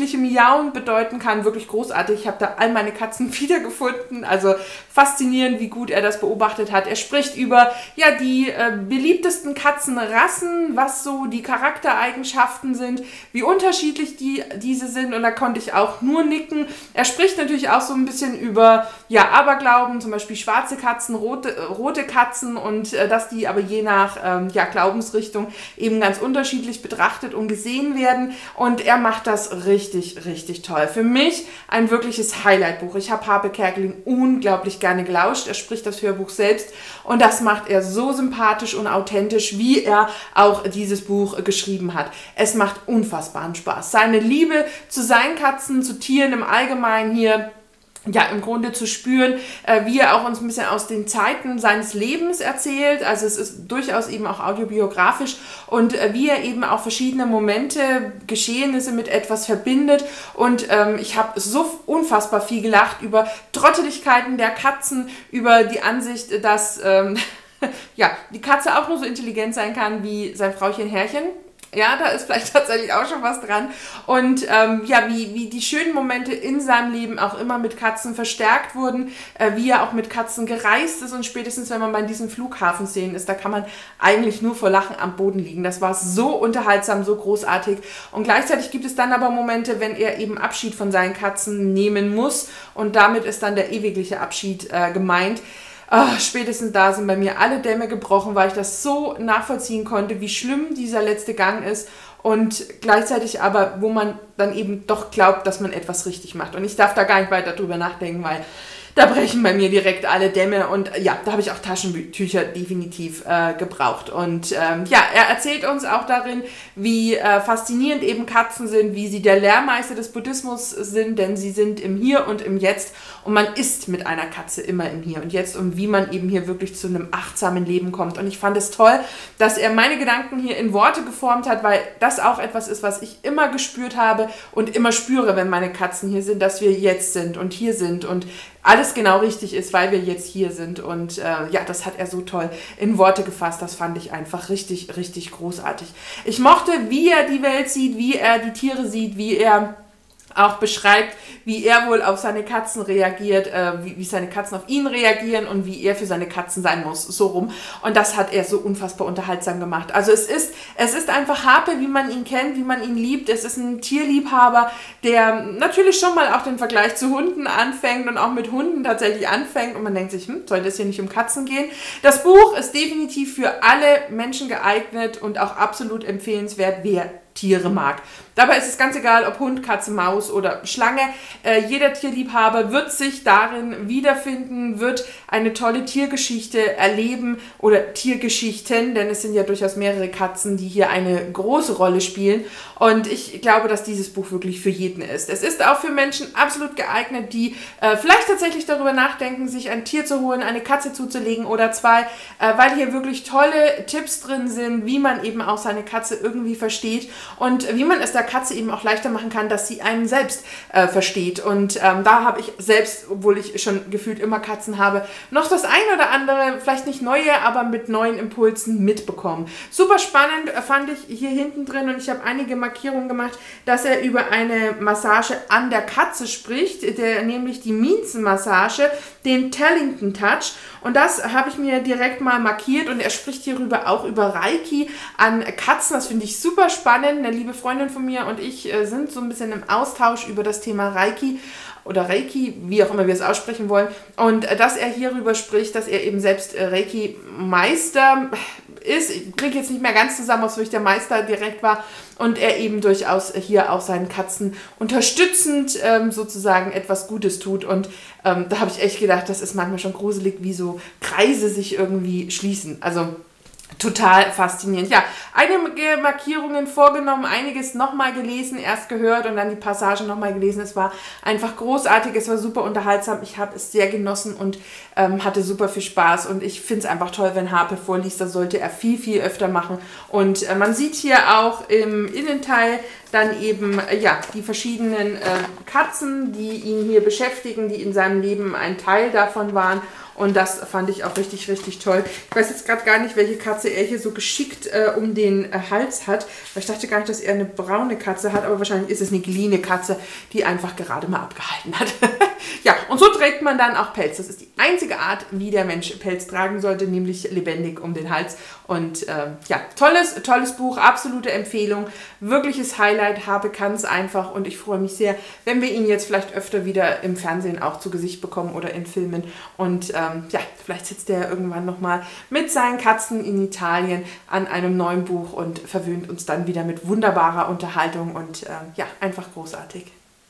unterschiedliche Miauen bedeuten kann. Wirklich großartig. Ich habe da all meine Katzen wiedergefunden. Also faszinierend, wie gut er das beobachtet hat. Er spricht über ja, die äh, beliebtesten Katzenrassen, was so die Charaktereigenschaften sind, wie unterschiedlich die, diese sind. Und da konnte ich auch nur nicken. Er spricht natürlich auch so ein bisschen über ja, Aberglauben, zum Beispiel schwarze Katzen, rote, äh, rote Katzen und äh, dass die aber je nach ähm, ja, Glaubensrichtung eben ganz unterschiedlich betrachtet und gesehen werden. Und er macht das richtig, richtig toll. Für mich ein wirkliches Highlight-Buch. Ich habe Harpe Kerkeling unglaublich gerne gelauscht. Er spricht das Hörbuch selbst und das macht er so sympathisch und authentisch, wie er auch dieses Buch geschrieben hat. Es macht unfassbaren Spaß. Seine Liebe zu seinen Katzen, zu Tieren im Allgemeinen hier, ja, im Grunde zu spüren, äh, wie er auch uns ein bisschen aus den Zeiten seines Lebens erzählt. Also es ist durchaus eben auch autobiografisch und äh, wie er eben auch verschiedene Momente, Geschehnisse mit etwas verbindet. Und ähm, ich habe so unfassbar viel gelacht über Trotteligkeiten der Katzen, über die Ansicht, dass ähm, ja, die Katze auch nur so intelligent sein kann wie sein Frauchen Herrchen. Ja, da ist vielleicht tatsächlich auch schon was dran. Und ähm, ja, wie, wie die schönen Momente in seinem Leben auch immer mit Katzen verstärkt wurden, äh, wie er auch mit Katzen gereist ist und spätestens, wenn man bei diesen Flughafenszenen ist, da kann man eigentlich nur vor Lachen am Boden liegen. Das war so unterhaltsam, so großartig. Und gleichzeitig gibt es dann aber Momente, wenn er eben Abschied von seinen Katzen nehmen muss und damit ist dann der ewigliche Abschied äh, gemeint. Oh, spätestens da sind bei mir alle Dämme gebrochen, weil ich das so nachvollziehen konnte, wie schlimm dieser letzte Gang ist und gleichzeitig aber, wo man dann eben doch glaubt, dass man etwas richtig macht. Und ich darf da gar nicht weiter drüber nachdenken, weil da brechen bei mir direkt alle Dämme und ja, da habe ich auch Taschentücher definitiv äh, gebraucht. Und ähm, ja, er erzählt uns auch darin, wie äh, faszinierend eben Katzen sind, wie sie der Lehrmeister des Buddhismus sind, denn sie sind im Hier und im Jetzt und man ist mit einer Katze immer im Hier und Jetzt und wie man eben hier wirklich zu einem achtsamen Leben kommt. Und ich fand es toll, dass er meine Gedanken hier in Worte geformt hat, weil das auch etwas ist, was ich immer gespürt habe und immer spüre, wenn meine Katzen hier sind, dass wir jetzt sind und hier sind und alles genau richtig ist, weil wir jetzt hier sind. Und äh, ja, das hat er so toll in Worte gefasst. Das fand ich einfach richtig, richtig großartig. Ich mochte, wie er die Welt sieht, wie er die Tiere sieht, wie er auch beschreibt, wie er wohl auf seine Katzen reagiert, äh, wie, wie seine Katzen auf ihn reagieren und wie er für seine Katzen sein muss, so rum. Und das hat er so unfassbar unterhaltsam gemacht. Also es ist, es ist einfach Harpe, wie man ihn kennt, wie man ihn liebt. Es ist ein Tierliebhaber, der natürlich schon mal auch den Vergleich zu Hunden anfängt und auch mit Hunden tatsächlich anfängt. Und man denkt sich, hm, soll das hier nicht um Katzen gehen? Das Buch ist definitiv für alle Menschen geeignet und auch absolut empfehlenswert, wer Tiere mag. Dabei ist es ganz egal, ob Hund, Katze, Maus oder Schlange. Äh, jeder Tierliebhaber wird sich darin wiederfinden, wird eine tolle Tiergeschichte erleben oder Tiergeschichten, denn es sind ja durchaus mehrere Katzen, die hier eine große Rolle spielen. Und ich glaube, dass dieses Buch wirklich für jeden ist. Es ist auch für Menschen absolut geeignet, die äh, vielleicht tatsächlich darüber nachdenken, sich ein Tier zu holen, eine Katze zuzulegen oder zwei, äh, weil hier wirklich tolle Tipps drin sind, wie man eben auch seine Katze irgendwie versteht. Und wie man es der Katze eben auch leichter machen kann, dass sie einen selbst äh, versteht. Und ähm, da habe ich selbst, obwohl ich schon gefühlt immer Katzen habe, noch das ein oder andere, vielleicht nicht neue, aber mit neuen Impulsen mitbekommen. Super spannend äh, fand ich hier hinten drin und ich habe einige Markierungen gemacht, dass er über eine Massage an der Katze spricht, der, nämlich die Minzenmassage, den Tellington Touch. Und das habe ich mir direkt mal markiert und er spricht hierüber auch über Reiki an Katzen. Das finde ich super spannend. Eine liebe Freundin von mir und ich äh, sind so ein bisschen im Austausch über das Thema Reiki oder Reiki, wie auch immer wir es aussprechen wollen. Und äh, dass er hierüber spricht, dass er eben selbst äh, Reiki-Meister ist. Ich kriege jetzt nicht mehr ganz zusammen, ob es wirklich der Meister direkt war. Und er eben durchaus hier auch seinen Katzen unterstützend ähm, sozusagen etwas Gutes tut. Und ähm, da habe ich echt gedacht, das ist manchmal schon gruselig, wie so Kreise sich irgendwie schließen. Also total faszinierend. Ja, einige Markierungen vorgenommen, einiges nochmal gelesen, erst gehört und dann die Passage nochmal gelesen. Es war einfach großartig, es war super unterhaltsam. Ich habe es sehr genossen und ähm, hatte super viel Spaß. Und ich finde es einfach toll, wenn Harpe vorliest. Das sollte er viel, viel öfter machen. Und äh, man sieht hier auch im Innenteil dann eben äh, ja, die verschiedenen äh, Katzen, die ihn hier beschäftigen, die in seinem Leben ein Teil davon waren. Und das fand ich auch richtig, richtig toll. Ich weiß jetzt gerade gar nicht, welche Katze er hier so geschickt äh, um den äh, Hals hat. Weil ich dachte gar nicht, dass er eine braune Katze hat, aber wahrscheinlich ist es eine geliehene Katze, die einfach gerade mal abgehalten hat. Ja, und so trägt man dann auch Pelz. Das ist die einzige Art, wie der Mensch Pelz tragen sollte, nämlich lebendig um den Hals. Und ähm, ja, tolles, tolles Buch, absolute Empfehlung. Wirkliches Highlight, habe ganz einfach. Und ich freue mich sehr, wenn wir ihn jetzt vielleicht öfter wieder im Fernsehen auch zu Gesicht bekommen oder in Filmen. Und ähm, ja, vielleicht sitzt er irgendwann nochmal mit seinen Katzen in Italien an einem neuen Buch und verwöhnt uns dann wieder mit wunderbarer Unterhaltung und ähm, ja, einfach großartig.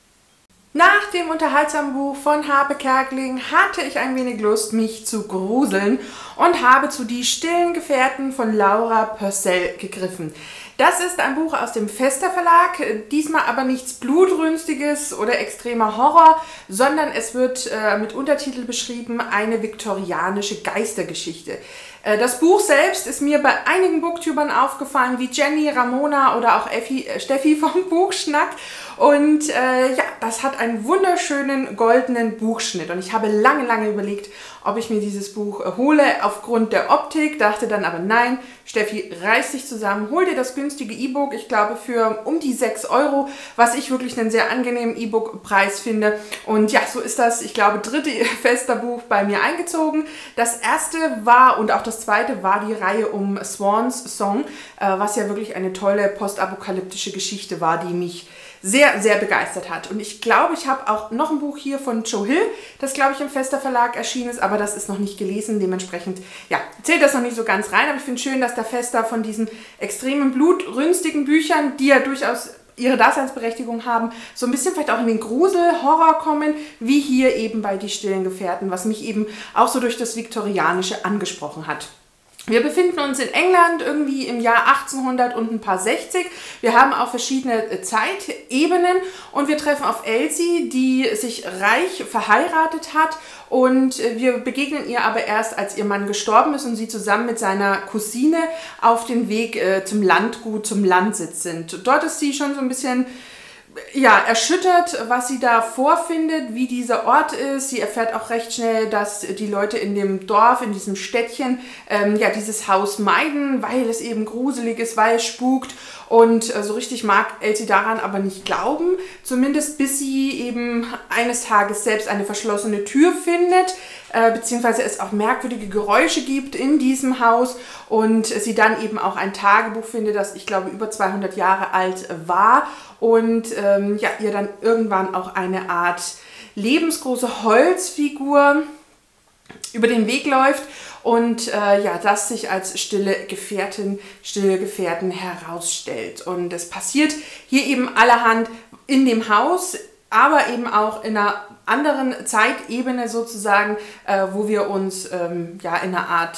Nach dem unterhaltsamen Buch von Harpe Kerkeling hatte ich ein wenig Lust, mich zu gruseln und habe zu Die stillen Gefährten von Laura Purcell gegriffen. Das ist ein Buch aus dem Vesta Verlag, diesmal aber nichts Blutrünstiges oder extremer Horror, sondern es wird äh, mit Untertitel beschrieben, eine viktorianische Geistergeschichte. Äh, das Buch selbst ist mir bei einigen Booktubern aufgefallen, wie Jenny, Ramona oder auch Effi, äh, Steffi vom Buchschnack. Und äh, ja, das hat einen wunderschönen goldenen Buchschnitt. Und ich habe lange, lange überlegt, ob ich mir dieses Buch äh, hole aufgrund der Optik. Dachte dann aber nein, Steffi, reiß dich zusammen, hol dir das günstige E-Book. Ich glaube für um die sechs Euro, was ich wirklich einen sehr angenehmen E-Book-Preis finde. Und ja, so ist das, ich glaube, dritte Vesta-Buch bei mir eingezogen. Das erste war und auch das zweite war die Reihe um Swans Song, äh, was ja wirklich eine tolle postapokalyptische Geschichte war, die mich sehr, sehr begeistert hat. Und ich glaube, ich habe auch noch ein Buch hier von Joe Hill, das, glaube ich, im Vesta Verlag erschienen ist, aber das ist noch nicht gelesen. Dementsprechend, ja, zählt das noch nicht so ganz rein. Aber ich finde es schön, dass der Vesta von diesen extremen, blutrünstigen Büchern, die ja durchaus ihre Daseinsberechtigung haben, so ein bisschen vielleicht auch in den Grusel-Horror kommen, wie hier eben bei Die stillen Gefährten, was mich eben auch so durch das Viktorianische angesprochen hat. Wir befinden uns in England irgendwie im Jahr achtzehnhundert und ein paar sechzig. Wir haben auch verschiedene Zeitebenen und wir treffen auf Elsie, die sich reich verheiratet hat und wir begegnen ihr aber erst, als ihr Mann gestorben ist und sie zusammen mit seiner Cousine auf dem Weg äh, zum Landgut, zum Landsitz sind. Dort ist sie schon so ein bisschen ja, erschüttert, was sie da vorfindet, wie dieser Ort ist. Sie erfährt auch recht schnell, dass die Leute in dem Dorf, in diesem Städtchen, ähm, ja, dieses Haus meiden, weil es eben gruselig ist, weil es spukt. Und äh, so richtig mag Elsie daran aber nicht glauben, zumindest bis sie eben eines Tages selbst eine verschlossene Tür findet, äh, beziehungsweise es auch merkwürdige Geräusche gibt in diesem Haus und sie dann eben auch ein Tagebuch findet, das ich glaube über zweihundert Jahre alt war und ähm, ja, ihr dann irgendwann auch eine Art lebensgroße Holzfigur über den Weg läuft und äh, ja, das sich als stille Gefährtin, stille Gefährten herausstellt. Und es passiert hier eben allerhand in dem Haus, aber eben auch in einer anderen Zeitebene sozusagen, äh, wo wir uns ähm, ja in einer Art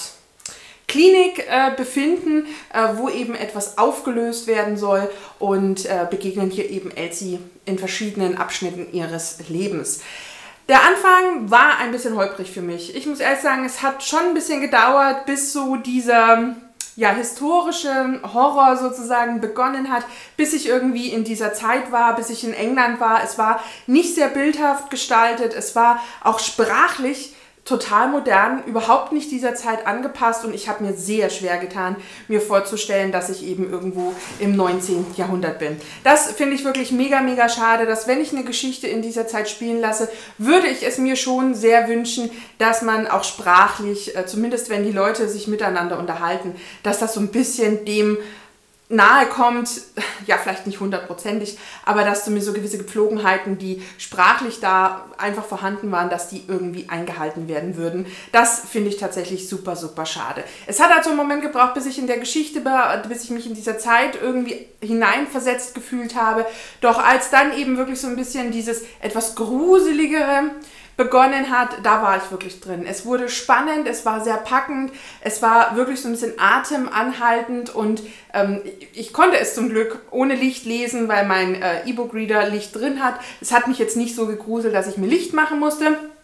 Klinik äh, befinden, äh, wo eben etwas aufgelöst werden soll und äh, begegnen hier eben Elsie in verschiedenen Abschnitten ihres Lebens. Der Anfang war ein bisschen holprig für mich. Ich muss ehrlich sagen, es hat schon ein bisschen gedauert, bis so dieser ja, historische Horror sozusagen begonnen hat, bis ich irgendwie in dieser Zeit war, bis ich in England war. Es war nicht sehr bildhaft gestaltet, es war auch sprachlich total modern, überhaupt nicht dieser Zeit angepasst und ich habe mir sehr schwer getan, mir vorzustellen, dass ich eben irgendwo im neunzehnten Jahrhundert bin. Das finde ich wirklich mega, mega schade, dass wenn ich eine Geschichte in dieser Zeit spielen lasse, würde ich es mir schon sehr wünschen, dass man auch sprachlich, zumindest wenn die Leute sich miteinander unterhalten, dass das so ein bisschen dem nahe kommt, ja vielleicht nicht hundertprozentig, aber dass zumindest so gewisse Gepflogenheiten, die sprachlich da einfach vorhanden waren, dass die irgendwie eingehalten werden würden. Das finde ich tatsächlich super, super schade. Es hat halt so einen Moment gebraucht, bis ich in der Geschichte, bis ich mich in dieser Zeit irgendwie hineinversetzt gefühlt habe. Doch als dann eben wirklich so ein bisschen dieses etwas Gruseligere begonnen hat, da war ich wirklich drin. Es wurde spannend, es war sehr packend, es war wirklich so ein bisschen atemanhaltend und ähm, ich konnte es zum Glück ohne Licht lesen, weil mein äh, E-Book-Reader Licht drin hat. Es hat mich jetzt nicht so gegruselt, dass ich mir Licht machen musste.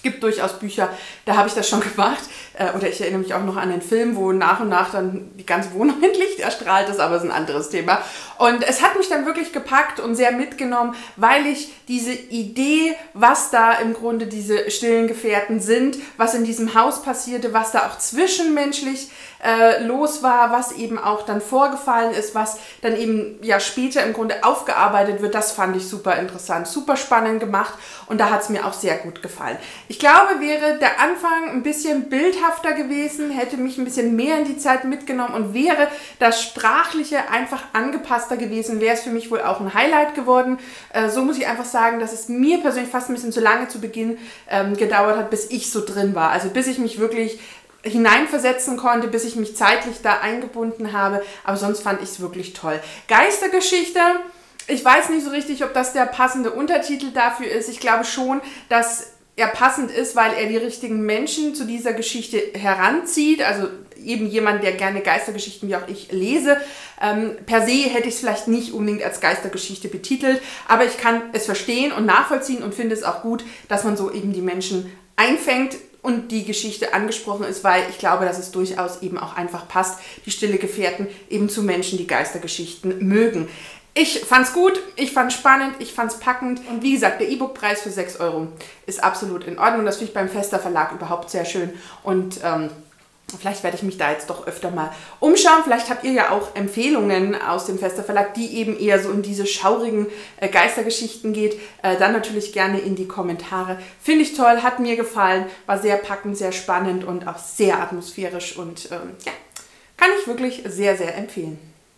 gibt durchaus Bücher, da habe ich das schon gemacht. Äh, oder ich erinnere mich auch noch an den Film, wo nach und nach dann die ganze Wohnung in Licht erstrahlt ist, aber das ist ein anderes Thema. Und es hat mich dann wirklich gepackt und sehr mitgenommen, weil ich diese Idee, was da im Grunde diese stillen Gefährten sind, was in diesem Haus passierte, was da auch zwischenmenschlich äh, los war, was eben auch dann vorgefallen ist, was dann eben ja später im Grunde aufgearbeitet wird, das fand ich super interessant, super spannend gemacht und da hat es mir auch sehr gut gefallen. Ich glaube, wäre der Anfang ein bisschen bildhafter gewesen, hätte mich ein bisschen mehr in die Zeit mitgenommen und wäre das Sprachliche einfach angepasster gewesen, wäre es für mich wohl auch ein Highlight geworden. Äh, so muss ich einfach sagen, dass es mir persönlich fast ein bisschen zu lange zu Beginn ähm, gedauert hat, bis ich so drin war. Also bis ich mich wirklich hineinversetzen konnte, bis ich mich zeitlich da eingebunden habe. Aber sonst fand ich es wirklich toll. Geistergeschichte. Ich weiß nicht so richtig, ob das der passende Untertitel dafür ist. Ich glaube schon, dass er passend ist, weil er die richtigen Menschen zu dieser Geschichte heranzieht. Also eben jemand, der gerne Geistergeschichten wie auch ich lese. Ähm, per se hätte ich es vielleicht nicht unbedingt als Geistergeschichte betitelt, aber ich kann es verstehen und nachvollziehen und finde es auch gut, dass man so eben die Menschen einfängt und die Geschichte angesprochen ist, weil ich glaube, dass es durchaus eben auch einfach passt, die stille Gefährten eben zu Menschen, die Geistergeschichten mögen. Ich fand's gut, ich fand's spannend, ich fand's packend und wie gesagt, der E-Book-Preis für sechs Euro ist absolut in Ordnung. Das finde ich beim Vesta Verlag überhaupt sehr schön und ähm, vielleicht werde ich mich da jetzt doch öfter mal umschauen. Vielleicht habt ihr ja auch Empfehlungen aus dem Vesta Verlag, die eben eher so in diese schaurigen äh, Geistergeschichten geht. Äh, dann natürlich gerne in die Kommentare. Finde ich toll, hat mir gefallen, war sehr packend, sehr spannend und auch sehr atmosphärisch und ähm, ja, kann ich wirklich sehr, sehr empfehlen.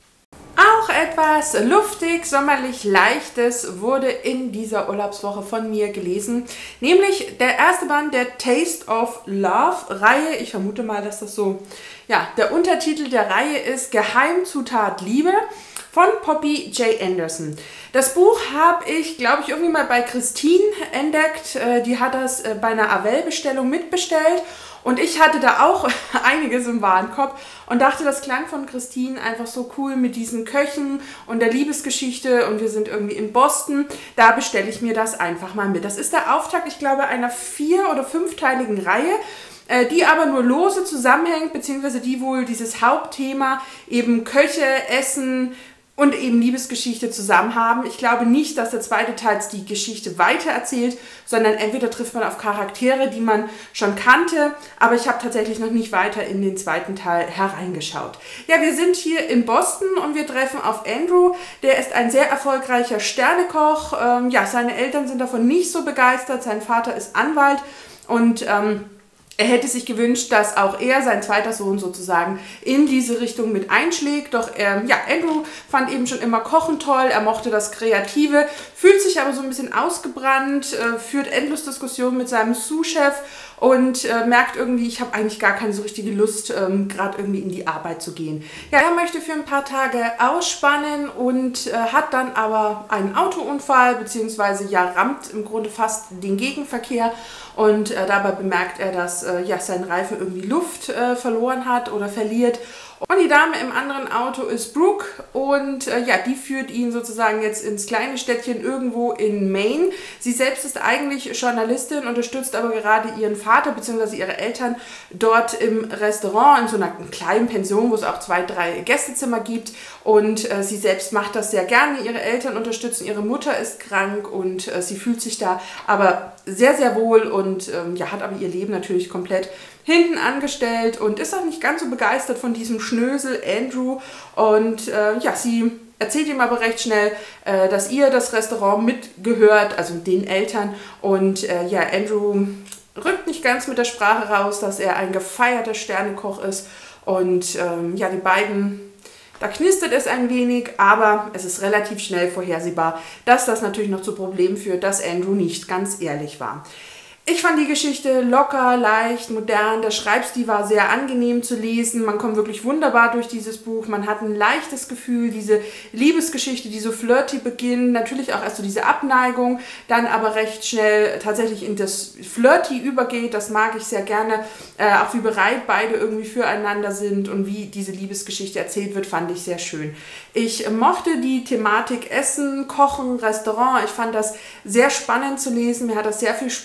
Auch etwas luftig, sommerlich Leichtes wurde in dieser Urlaubswoche von mir gelesen, nämlich der erste Band der Taste of Love Reihe. Ich vermute mal, dass das so, ja, der Untertitel der Reihe ist Geheimzutat Liebe von Poppy J. Anderson. Das Buch habe ich, glaube ich, irgendwie mal bei Christine entdeckt. Die hat das bei einer Avell-Bestellung mitbestellt. Und ich hatte da auch einiges im Warenkorb und dachte, das klang von Christine einfach so cool mit diesen Köchen und der Liebesgeschichte und wir sind irgendwie in Boston. Da bestelle ich mir das einfach mal mit. Das ist der Auftakt, ich glaube, einer vier- oder fünfteiligen Reihe, die aber nur lose zusammenhängt, beziehungsweise die wohl dieses Hauptthema eben Köche, Essen und eben Liebesgeschichte zusammen haben. Ich glaube nicht, dass der zweite Teil die Geschichte weitererzählt, sondern entweder trifft man auf Charaktere, die man schon kannte, aber ich habe tatsächlich noch nicht weiter in den zweiten Teil hereingeschaut. Ja, wir sind hier in Boston und wir treffen auf Andrew. Der ist ein sehr erfolgreicher Sternekoch. Ähm, ja, seine Eltern sind davon nicht so begeistert. Sein Vater ist Anwalt und ähm, er hätte sich gewünscht, dass auch er, sein zweiter Sohn sozusagen, in diese Richtung mit einschlägt. Doch ähm, ja, Andrew fand eben schon immer Kochen toll, er mochte das Kreative, fühlt sich aber so ein bisschen ausgebrannt, äh, führt endlos Diskussionen mit seinem Sous-Chef und äh, merkt irgendwie, ich habe eigentlich gar keine so richtige Lust, ähm, gerade irgendwie in die Arbeit zu gehen. Ja, er möchte für ein paar Tage ausspannen und äh, hat dann aber einen Autounfall, beziehungsweise ja, rammt im Grunde fast den Gegenverkehr. Und äh, dabei bemerkt er, dass äh, ja, sein Reifen irgendwie Luft äh, verloren hat oder verliert. Und die Dame im anderen Auto ist Brooke und äh, ja, die führt ihn sozusagen jetzt ins kleine Städtchen irgendwo in Maine. Sie selbst ist eigentlich Journalistin, unterstützt aber gerade ihren Vater bzw. ihre Eltern dort im Restaurant, in so einer kleinen Pension, wo es auch zwei, drei Gästezimmer gibt. Und äh, sie selbst macht das sehr gerne, ihre Eltern unterstützen, ihre Mutter ist krank und äh, sie fühlt sich da aber sehr, sehr wohl und ähm, ja, hat aber ihr Leben natürlich komplett hinten angestellt und ist auch nicht ganz so begeistert von diesem Schnösel Andrew. Und äh, ja, sie erzählt ihm aber recht schnell, äh, dass ihr das Restaurant mitgehört, also den Eltern. Und äh, ja, Andrew rückt nicht ganz mit der Sprache raus, dass er ein gefeierter Sternekoch ist. Und ähm, ja, die beiden, da knistert es ein wenig, aber es ist relativ schnell vorhersehbar, dass das natürlich noch zu Problemen führt, dass Andrew nicht ganz ehrlich war. Ich fand die Geschichte locker, leicht, modern. Der Schreibstil war sehr angenehm zu lesen. Man kommt wirklich wunderbar durch dieses Buch. Man hat ein leichtes Gefühl, diese Liebesgeschichte, die so flirty beginnt. Natürlich auch erst so diese Abneigung, dann aber recht schnell tatsächlich in das Flirty übergeht. Das mag ich sehr gerne. Äh, auch wie bereit beide irgendwie füreinander sind und wie diese Liebesgeschichte erzählt wird, fand ich sehr schön. Ich mochte die Thematik Essen, Kochen, Restaurant. Ich fand das sehr spannend zu lesen. Mir hat das sehr viel Spaß gemacht,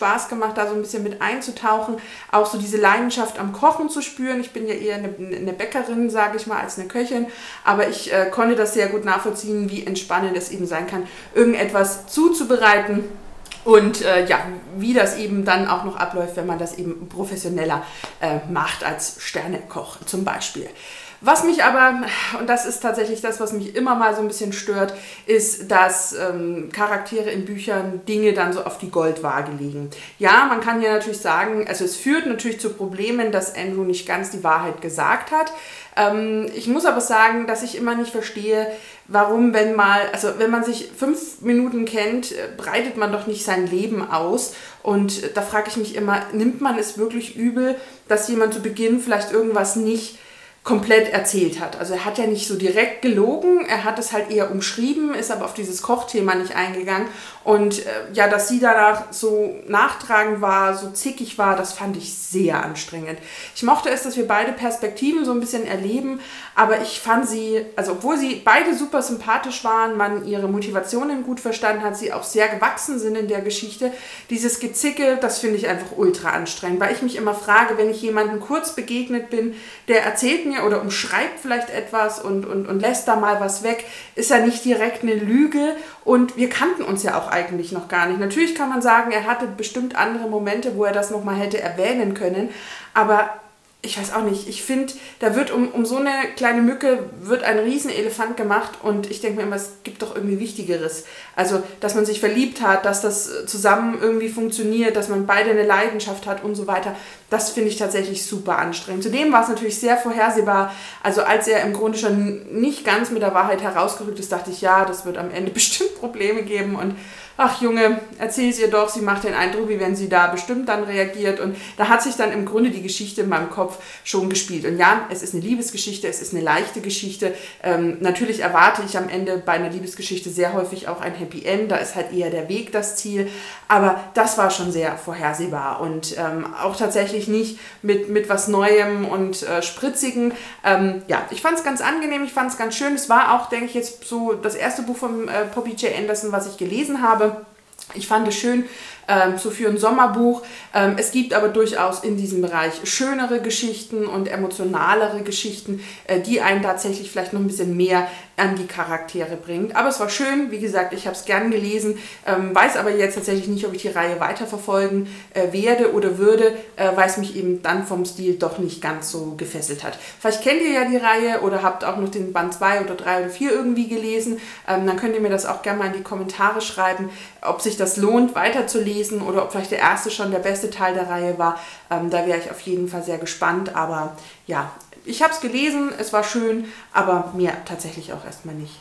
gemacht, da so ein bisschen mit einzutauchen, auch so diese Leidenschaft am Kochen zu spüren. Ich bin ja eher eine, eine Bäckerin, sage ich mal, als eine Köchin, aber ich äh, konnte das sehr gut nachvollziehen, wie entspannend es eben sein kann, irgendetwas zuzubereiten. Und äh, ja, wie das eben dann auch noch abläuft, wenn man das eben professioneller äh, macht als Sternekoch zum Beispiel. Was mich aber, und das ist tatsächlich das, was mich immer mal so ein bisschen stört, ist, dass ähm, Charaktere in Büchern Dinge dann so auf die Goldwaage legen. Ja, man kann ja natürlich sagen, also es führt natürlich zu Problemen, dass Andrew nicht ganz die Wahrheit gesagt hat. Ähm, ich muss aber sagen, dass ich immer nicht verstehe, warum, wenn mal, also wenn man sich fünf Minuten kennt, breitet man doch nicht sein Leben aus. Und da frage ich mich immer, nimmt man es wirklich übel, dass jemand zu Beginn vielleicht irgendwas nicht komplett erzählt hat. Also er hat ja nicht so direkt gelogen, er hat es halt eher umschrieben, ist aber auf dieses Kochthema nicht eingegangen. Und äh, ja, dass sie danach so nachtragend war, so zickig war, das fand ich sehr anstrengend. Ich mochte es, dass wir beide Perspektiven so ein bisschen erleben, aber ich fand sie, also obwohl sie beide super sympathisch waren, man ihre Motivationen gut verstanden hat, sie auch sehr gewachsen sind in der Geschichte, dieses Gezicke, das finde ich einfach ultra anstrengend, weil ich mich immer frage, wenn ich jemandem kurz begegnet bin, der erzählt mir oder umschreibt vielleicht etwas und, und, und lässt da mal was weg, ist ja nicht direkt eine Lüge und wir kannten uns ja auch eigentlich noch gar nicht. Natürlich kann man sagen, er hatte bestimmt andere Momente, wo er das nochmal hätte erwähnen können, aber ich weiß auch nicht, ich finde, da wird um, um so eine kleine Mücke wird ein Riesenelefant gemacht und ich denke mir immer, es gibt doch irgendwie Wichtigeres. Also, dass man sich verliebt hat, dass das zusammen irgendwie funktioniert, dass man beide eine Leidenschaft hat und so weiter. Das finde ich tatsächlich super anstrengend. Zudem war es natürlich sehr vorhersehbar. Also als er im Grunde schon nicht ganz mit der Wahrheit herausgerückt ist, dachte ich, ja, das wird am Ende bestimmt Probleme geben und ach Junge, erzähl's ihr doch, sie macht den Eindruck, wie wenn sie da bestimmt dann reagiert. Und da hat sich dann im Grunde die Geschichte in meinem Kopf schon gespielt. Und ja, es ist eine Liebesgeschichte, es ist eine leichte Geschichte. Ähm, natürlich erwarte ich am Ende bei einer Liebesgeschichte sehr häufig auch ein Happy End. Da ist halt eher der Weg das Ziel. Aber das war schon sehr vorhersehbar und ähm, auch tatsächlich nicht mit, mit was Neuem und äh, Spritzigem. Ähm, ja, ich fand es ganz angenehm, ich fand es ganz schön. Es war auch, denke ich, jetzt so das erste Buch von äh, Poppy J. Anderson, was ich gelesen habe. Ich fand es schön, ähm, so für ein Sommerbuch. Ähm, es gibt aber durchaus in diesem Bereich schönere Geschichten und emotionalere Geschichten, äh, die einen tatsächlich vielleicht noch ein bisschen mehr an die Charaktere bringt. Aber es war schön, wie gesagt, ich habe es gern gelesen, ähm, weiß aber jetzt tatsächlich nicht, ob ich die Reihe weiterverfolgen äh, werde oder würde, äh, weil es mich eben dann vom Stil doch nicht ganz so gefesselt hat. Vielleicht kennt ihr ja die Reihe oder habt auch noch den Band zwei oder drei oder vier irgendwie gelesen, ähm, dann könnt ihr mir das auch gerne mal in die Kommentare schreiben, ob sich das lohnt, weiterzulesen oder ob vielleicht der erste schon der beste Teil der Reihe war. Ähm, da wäre ich auf jeden Fall sehr gespannt, aber ja, ich habe es gelesen, es war schön, aber mir tatsächlich auch erstmal nicht.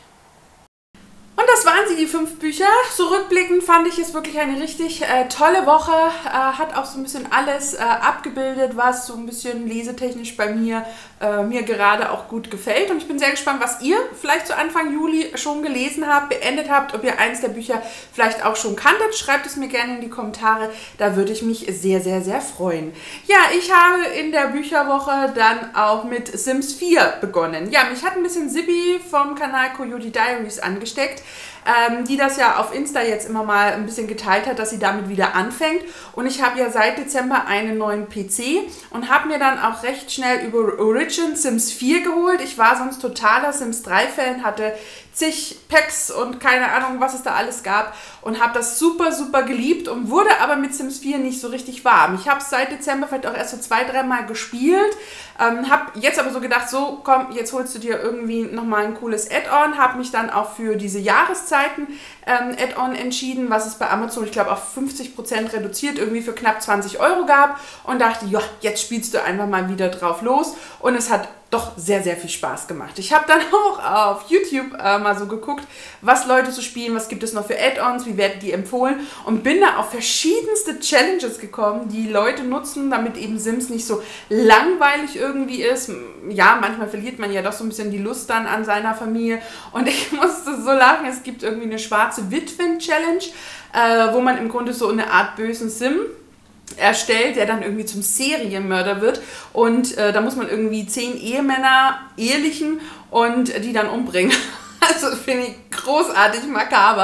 Und das waren sie, die fünf Bücher. So rückblickend fand ich es wirklich eine richtig äh, tolle Woche. Äh, hat auch so ein bisschen alles äh, abgebildet, was so ein bisschen lesetechnisch bei mir, äh, mir gerade auch gut gefällt. Und ich bin sehr gespannt, was ihr vielleicht zu Anfang Juli schon gelesen habt, beendet habt, ob ihr eins der Bücher vielleicht auch schon kanntet. Schreibt es mir gerne in die Kommentare. Da würde ich mich sehr, sehr, sehr freuen. Ja, ich habe in der Bücherwoche dann auch mit Sims vier begonnen. Ja, mich hat ein bisschen Sibi vom Kanal Coyote Diaries angesteckt, Ähm, die das ja auf Insta jetzt immer mal ein bisschen geteilt hat, dass sie damit wieder anfängt. Und ich habe ja seit Dezember einen neuen P C und habe mir dann auch recht schnell über Origin Sims vier geholt. Ich war sonst totaler Sims drei Fan, hatte zig Packs und keine Ahnung, was es da alles gab und habe das super, super geliebt und wurde aber mit Sims vier nicht so richtig warm. Ich habe es seit Dezember vielleicht auch erst so zwei, dreimal gespielt, ähm, habe jetzt aber so gedacht, so komm, jetzt holst du dir irgendwie nochmal ein cooles Add-on, habe mich dann auch für diese Jahreszeiten ähm, Add-on entschieden, was es bei Amazon, ich glaube, auf fünfzig Prozent reduziert, irgendwie für knapp zwanzig Euro gab und dachte, ja, jetzt spielst du einfach mal wieder drauf los und es hat doch sehr, sehr viel Spaß gemacht. Ich habe dann auch auf YouTube äh, mal so geguckt, was Leute so spielen, was gibt es noch für Add-ons, wie werden die empfohlen und bin da auf verschiedenste Challenges gekommen, die Leute nutzen, damit eben Sims nicht so langweilig irgendwie ist. Ja, manchmal verliert man ja doch so ein bisschen die Lust dann an seiner Familie und ich musste so lachen, es gibt irgendwie eine schwarze Witwen-Challenge, äh, wo man im Grunde so eine Art bösen Sim erstellt, der dann irgendwie zum Serienmörder wird und äh, da muss man irgendwie zehn Ehemänner ehelichen und äh, die dann umbringen. Also finde ich großartig makaber.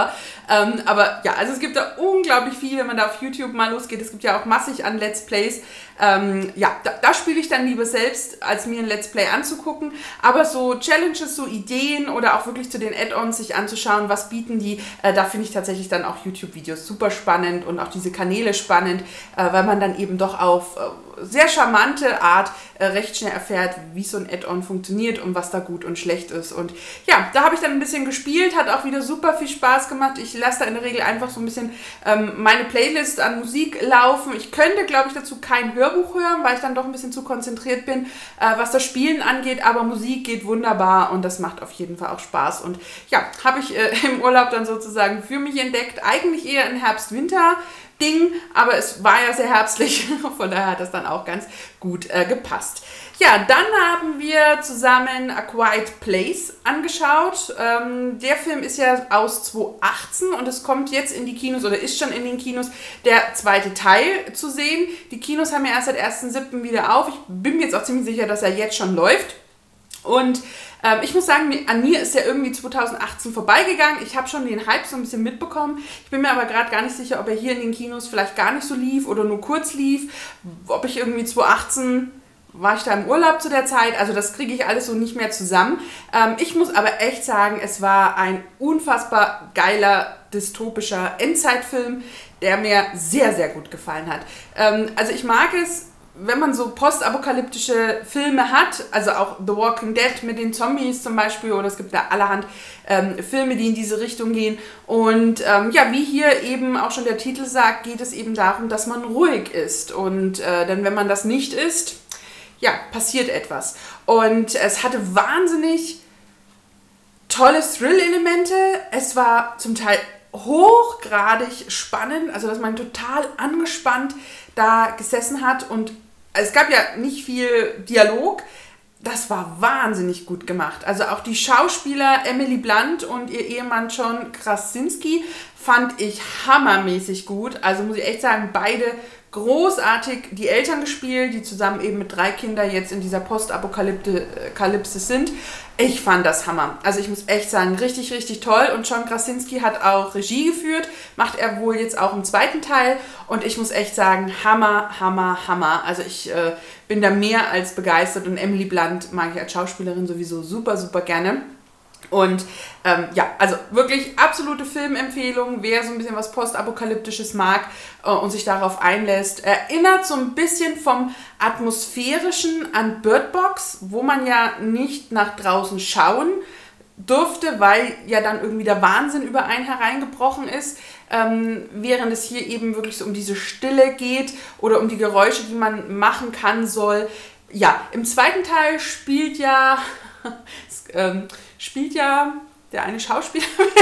Ähm, aber ja, also es gibt da unglaublich viel, wenn man da auf YouTube mal losgeht. Es gibt ja auch massig an Let's Plays. Ähm, ja, da, da spiele ich dann lieber selbst, als mir ein Let's Play anzugucken. Aber so Challenges, so Ideen oder auch wirklich zu den Add-ons sich anzuschauen, was bieten die, äh, da finde ich tatsächlich dann auch YouTube-Videos super spannend und auch diese Kanäle spannend, äh, weil man dann eben doch auf äh, sehr charmante Art äh, recht schnell erfährt, wie so ein Add-on funktioniert und was da gut und schlecht ist. Und ja, da habe ich dann ein bisschen gespielt, hat auch wieder super viel Spaß gemacht. Ich lasse da in der Regel einfach so ein bisschen ähm, meine Playlist an Musik laufen. Ich könnte, glaube ich, dazu kein Hörbuch hören, weil ich dann doch ein bisschen zu konzentriert bin, äh, was das Spielen angeht, aber Musik geht wunderbar und das macht auf jeden Fall auch Spaß. Und ja, habe ich äh, im Urlaub dann sozusagen für mich entdeckt. Eigentlich eher ein Herbst-Winter Ding, aber es war ja sehr herbstlich, von daher hat das dann auch ganz gut äh, gepasst. Ja, dann haben wir zusammen A Quiet Place angeschaut. Ähm, der Film ist ja aus zweitausendachtzehn und es kommt jetzt in die Kinos oder ist schon in den Kinos der zweite Teil zu sehen. Die Kinos haben ja erst seit ersten siebten wieder auf. Ich bin mir jetzt auch ziemlich sicher, dass er jetzt schon läuft. Und ähm, ich muss sagen, an mir ist er irgendwie zweitausendachtzehn vorbeigegangen. Ich habe schon den Hype so ein bisschen mitbekommen. Ich bin mir aber gerade gar nicht sicher, ob er hier in den Kinos vielleicht gar nicht so lief oder nur kurz lief. Ob ich irgendwie zweitausendachtzehn... war ich da im Urlaub zu der Zeit, also das kriege ich alles so nicht mehr zusammen. Ähm, ich muss aber echt sagen, es war ein unfassbar geiler, dystopischer Endzeitfilm, der mir sehr, sehr gut gefallen hat. Ähm, also ich mag es, wenn man so postapokalyptische Filme hat, also auch The Walking Dead mit den Zombies zum Beispiel, oder es gibt da allerhand ähm, Filme, die in diese Richtung gehen. Und ähm, ja, wie hier eben auch schon der Titel sagt, geht es eben darum, dass man ruhig ist. Und äh, denn wenn man das nicht ist, ja, passiert etwas. Und es hatte wahnsinnig tolle Thrill-Elemente. Es war zum Teil hochgradig spannend, also dass man total angespannt da gesessen hat. Und es gab ja nicht viel Dialog. Das war wahnsinnig gut gemacht. Also auch die Schauspieler Emily Blunt und ihr Ehemann John Krasinski fand ich hammermäßig gut. Also muss ich echt sagen, beide großartig die Eltern gespielt, die zusammen eben mit drei Kindern jetzt in dieser Postapokalypse sind. Ich fand das Hammer. Also ich muss echt sagen, richtig, richtig toll. Und John Krasinski hat auch Regie geführt, macht er wohl jetzt auch im zweiten Teil. Und ich muss echt sagen, Hammer, Hammer, Hammer. Also ich äh, bin da mehr als begeistert und Emily Blunt mag ich als Schauspielerin sowieso super, super gerne. Und ähm, ja, also wirklich absolute Filmempfehlung, wer so ein bisschen was Postapokalyptisches mag äh, und sich darauf einlässt. Erinnert so ein bisschen vom Atmosphärischen an Bird Box, wo man ja nicht nach draußen schauen durfte, weil ja dann irgendwie der Wahnsinn über einen hereingebrochen ist, ähm, während es hier eben wirklich so um diese Stille geht oder um die Geräusche, die man machen kann soll. Ja, im zweiten Teil spielt ja... ähm, spielt ja der eine Schauspieler,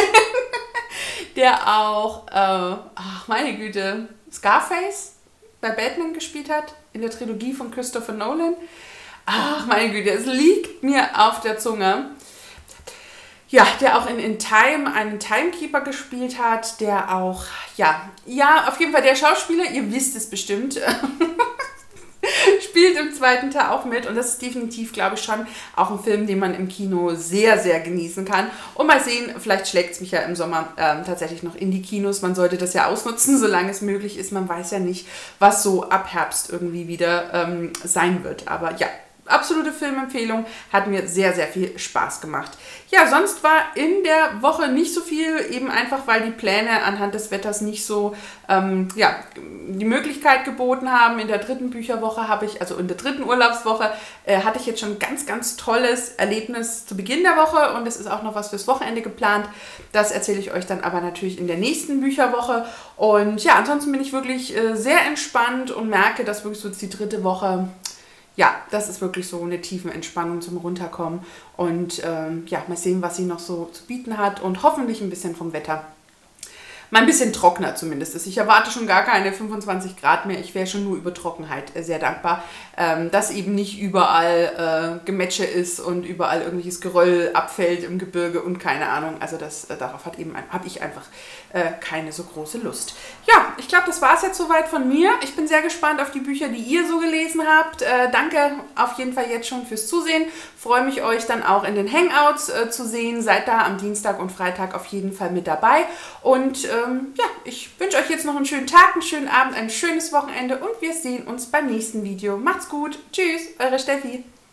der auch, äh, ach meine Güte, Scarface bei Batman gespielt hat, in der Trilogie von Christopher Nolan. Ach meine Güte, es liegt mir auf der Zunge. Ja, der auch in In Time einen Timekeeper gespielt hat, der auch, ja, ja, auf jeden Fall der Schauspieler, ihr wisst es bestimmt, spielt im zweiten Teil auch mit und das ist definitiv, glaube ich, schon auch ein Film, den man im Kino sehr, sehr genießen kann. Und mal sehen, vielleicht schlägt es mich ja im Sommer ähm, tatsächlich noch in die Kinos. Man sollte das ja ausnutzen, solange es möglich ist. Man weiß ja nicht, was so ab Herbst irgendwie wieder ähm, sein wird. Aber ja, absolute Filmempfehlung, hat mir sehr, sehr viel Spaß gemacht. Ja, sonst war in der Woche nicht so viel, eben einfach, weil die Pläne anhand des Wetters nicht so ähm, ja, die Möglichkeit geboten haben. In der dritten Bücherwoche habe ich, also in der dritten Urlaubswoche, äh, hatte ich jetzt schon ein ganz, ganz tolles Erlebnis zu Beginn der Woche und es ist auch noch was fürs Wochenende geplant. Das erzähle ich euch dann aber natürlich in der nächsten Bücherwoche. Und ja, ansonsten bin ich wirklich äh, sehr entspannt und merke, dass wirklich so die dritte Woche... Ja, das ist wirklich so eine Tiefenentspannung zum Runterkommen und ähm, ja, mal sehen, was sie noch so zu bieten hat und hoffentlich ein bisschen vom Wetter. mal ein bisschen trockener zumindest ist. Ich erwarte schon gar keine fünfundzwanzig Grad mehr. Ich wäre schon nur über Trockenheit sehr dankbar, ähm, dass eben nicht überall äh, Gemätsche ist und überall irgendwelches Geröll abfällt im Gebirge und keine Ahnung. Also das, äh, darauf hat eben habe ich einfach äh, keine so große Lust. Ja, ich glaube, das war es jetzt soweit von mir. Ich bin sehr gespannt auf die Bücher, die ihr so gelesen habt. Äh, danke auf jeden Fall jetzt schon fürs Zusehen. Freue mich, euch dann auch in den Hangouts äh, zu sehen. Seid da am Dienstag und Freitag auf jeden Fall mit dabei. Und ähm, ja, ich wünsche euch jetzt noch einen schönen Tag, einen schönen Abend, ein schönes Wochenende und wir sehen uns beim nächsten Video. Macht's gut. Tschüss, eure Steffi.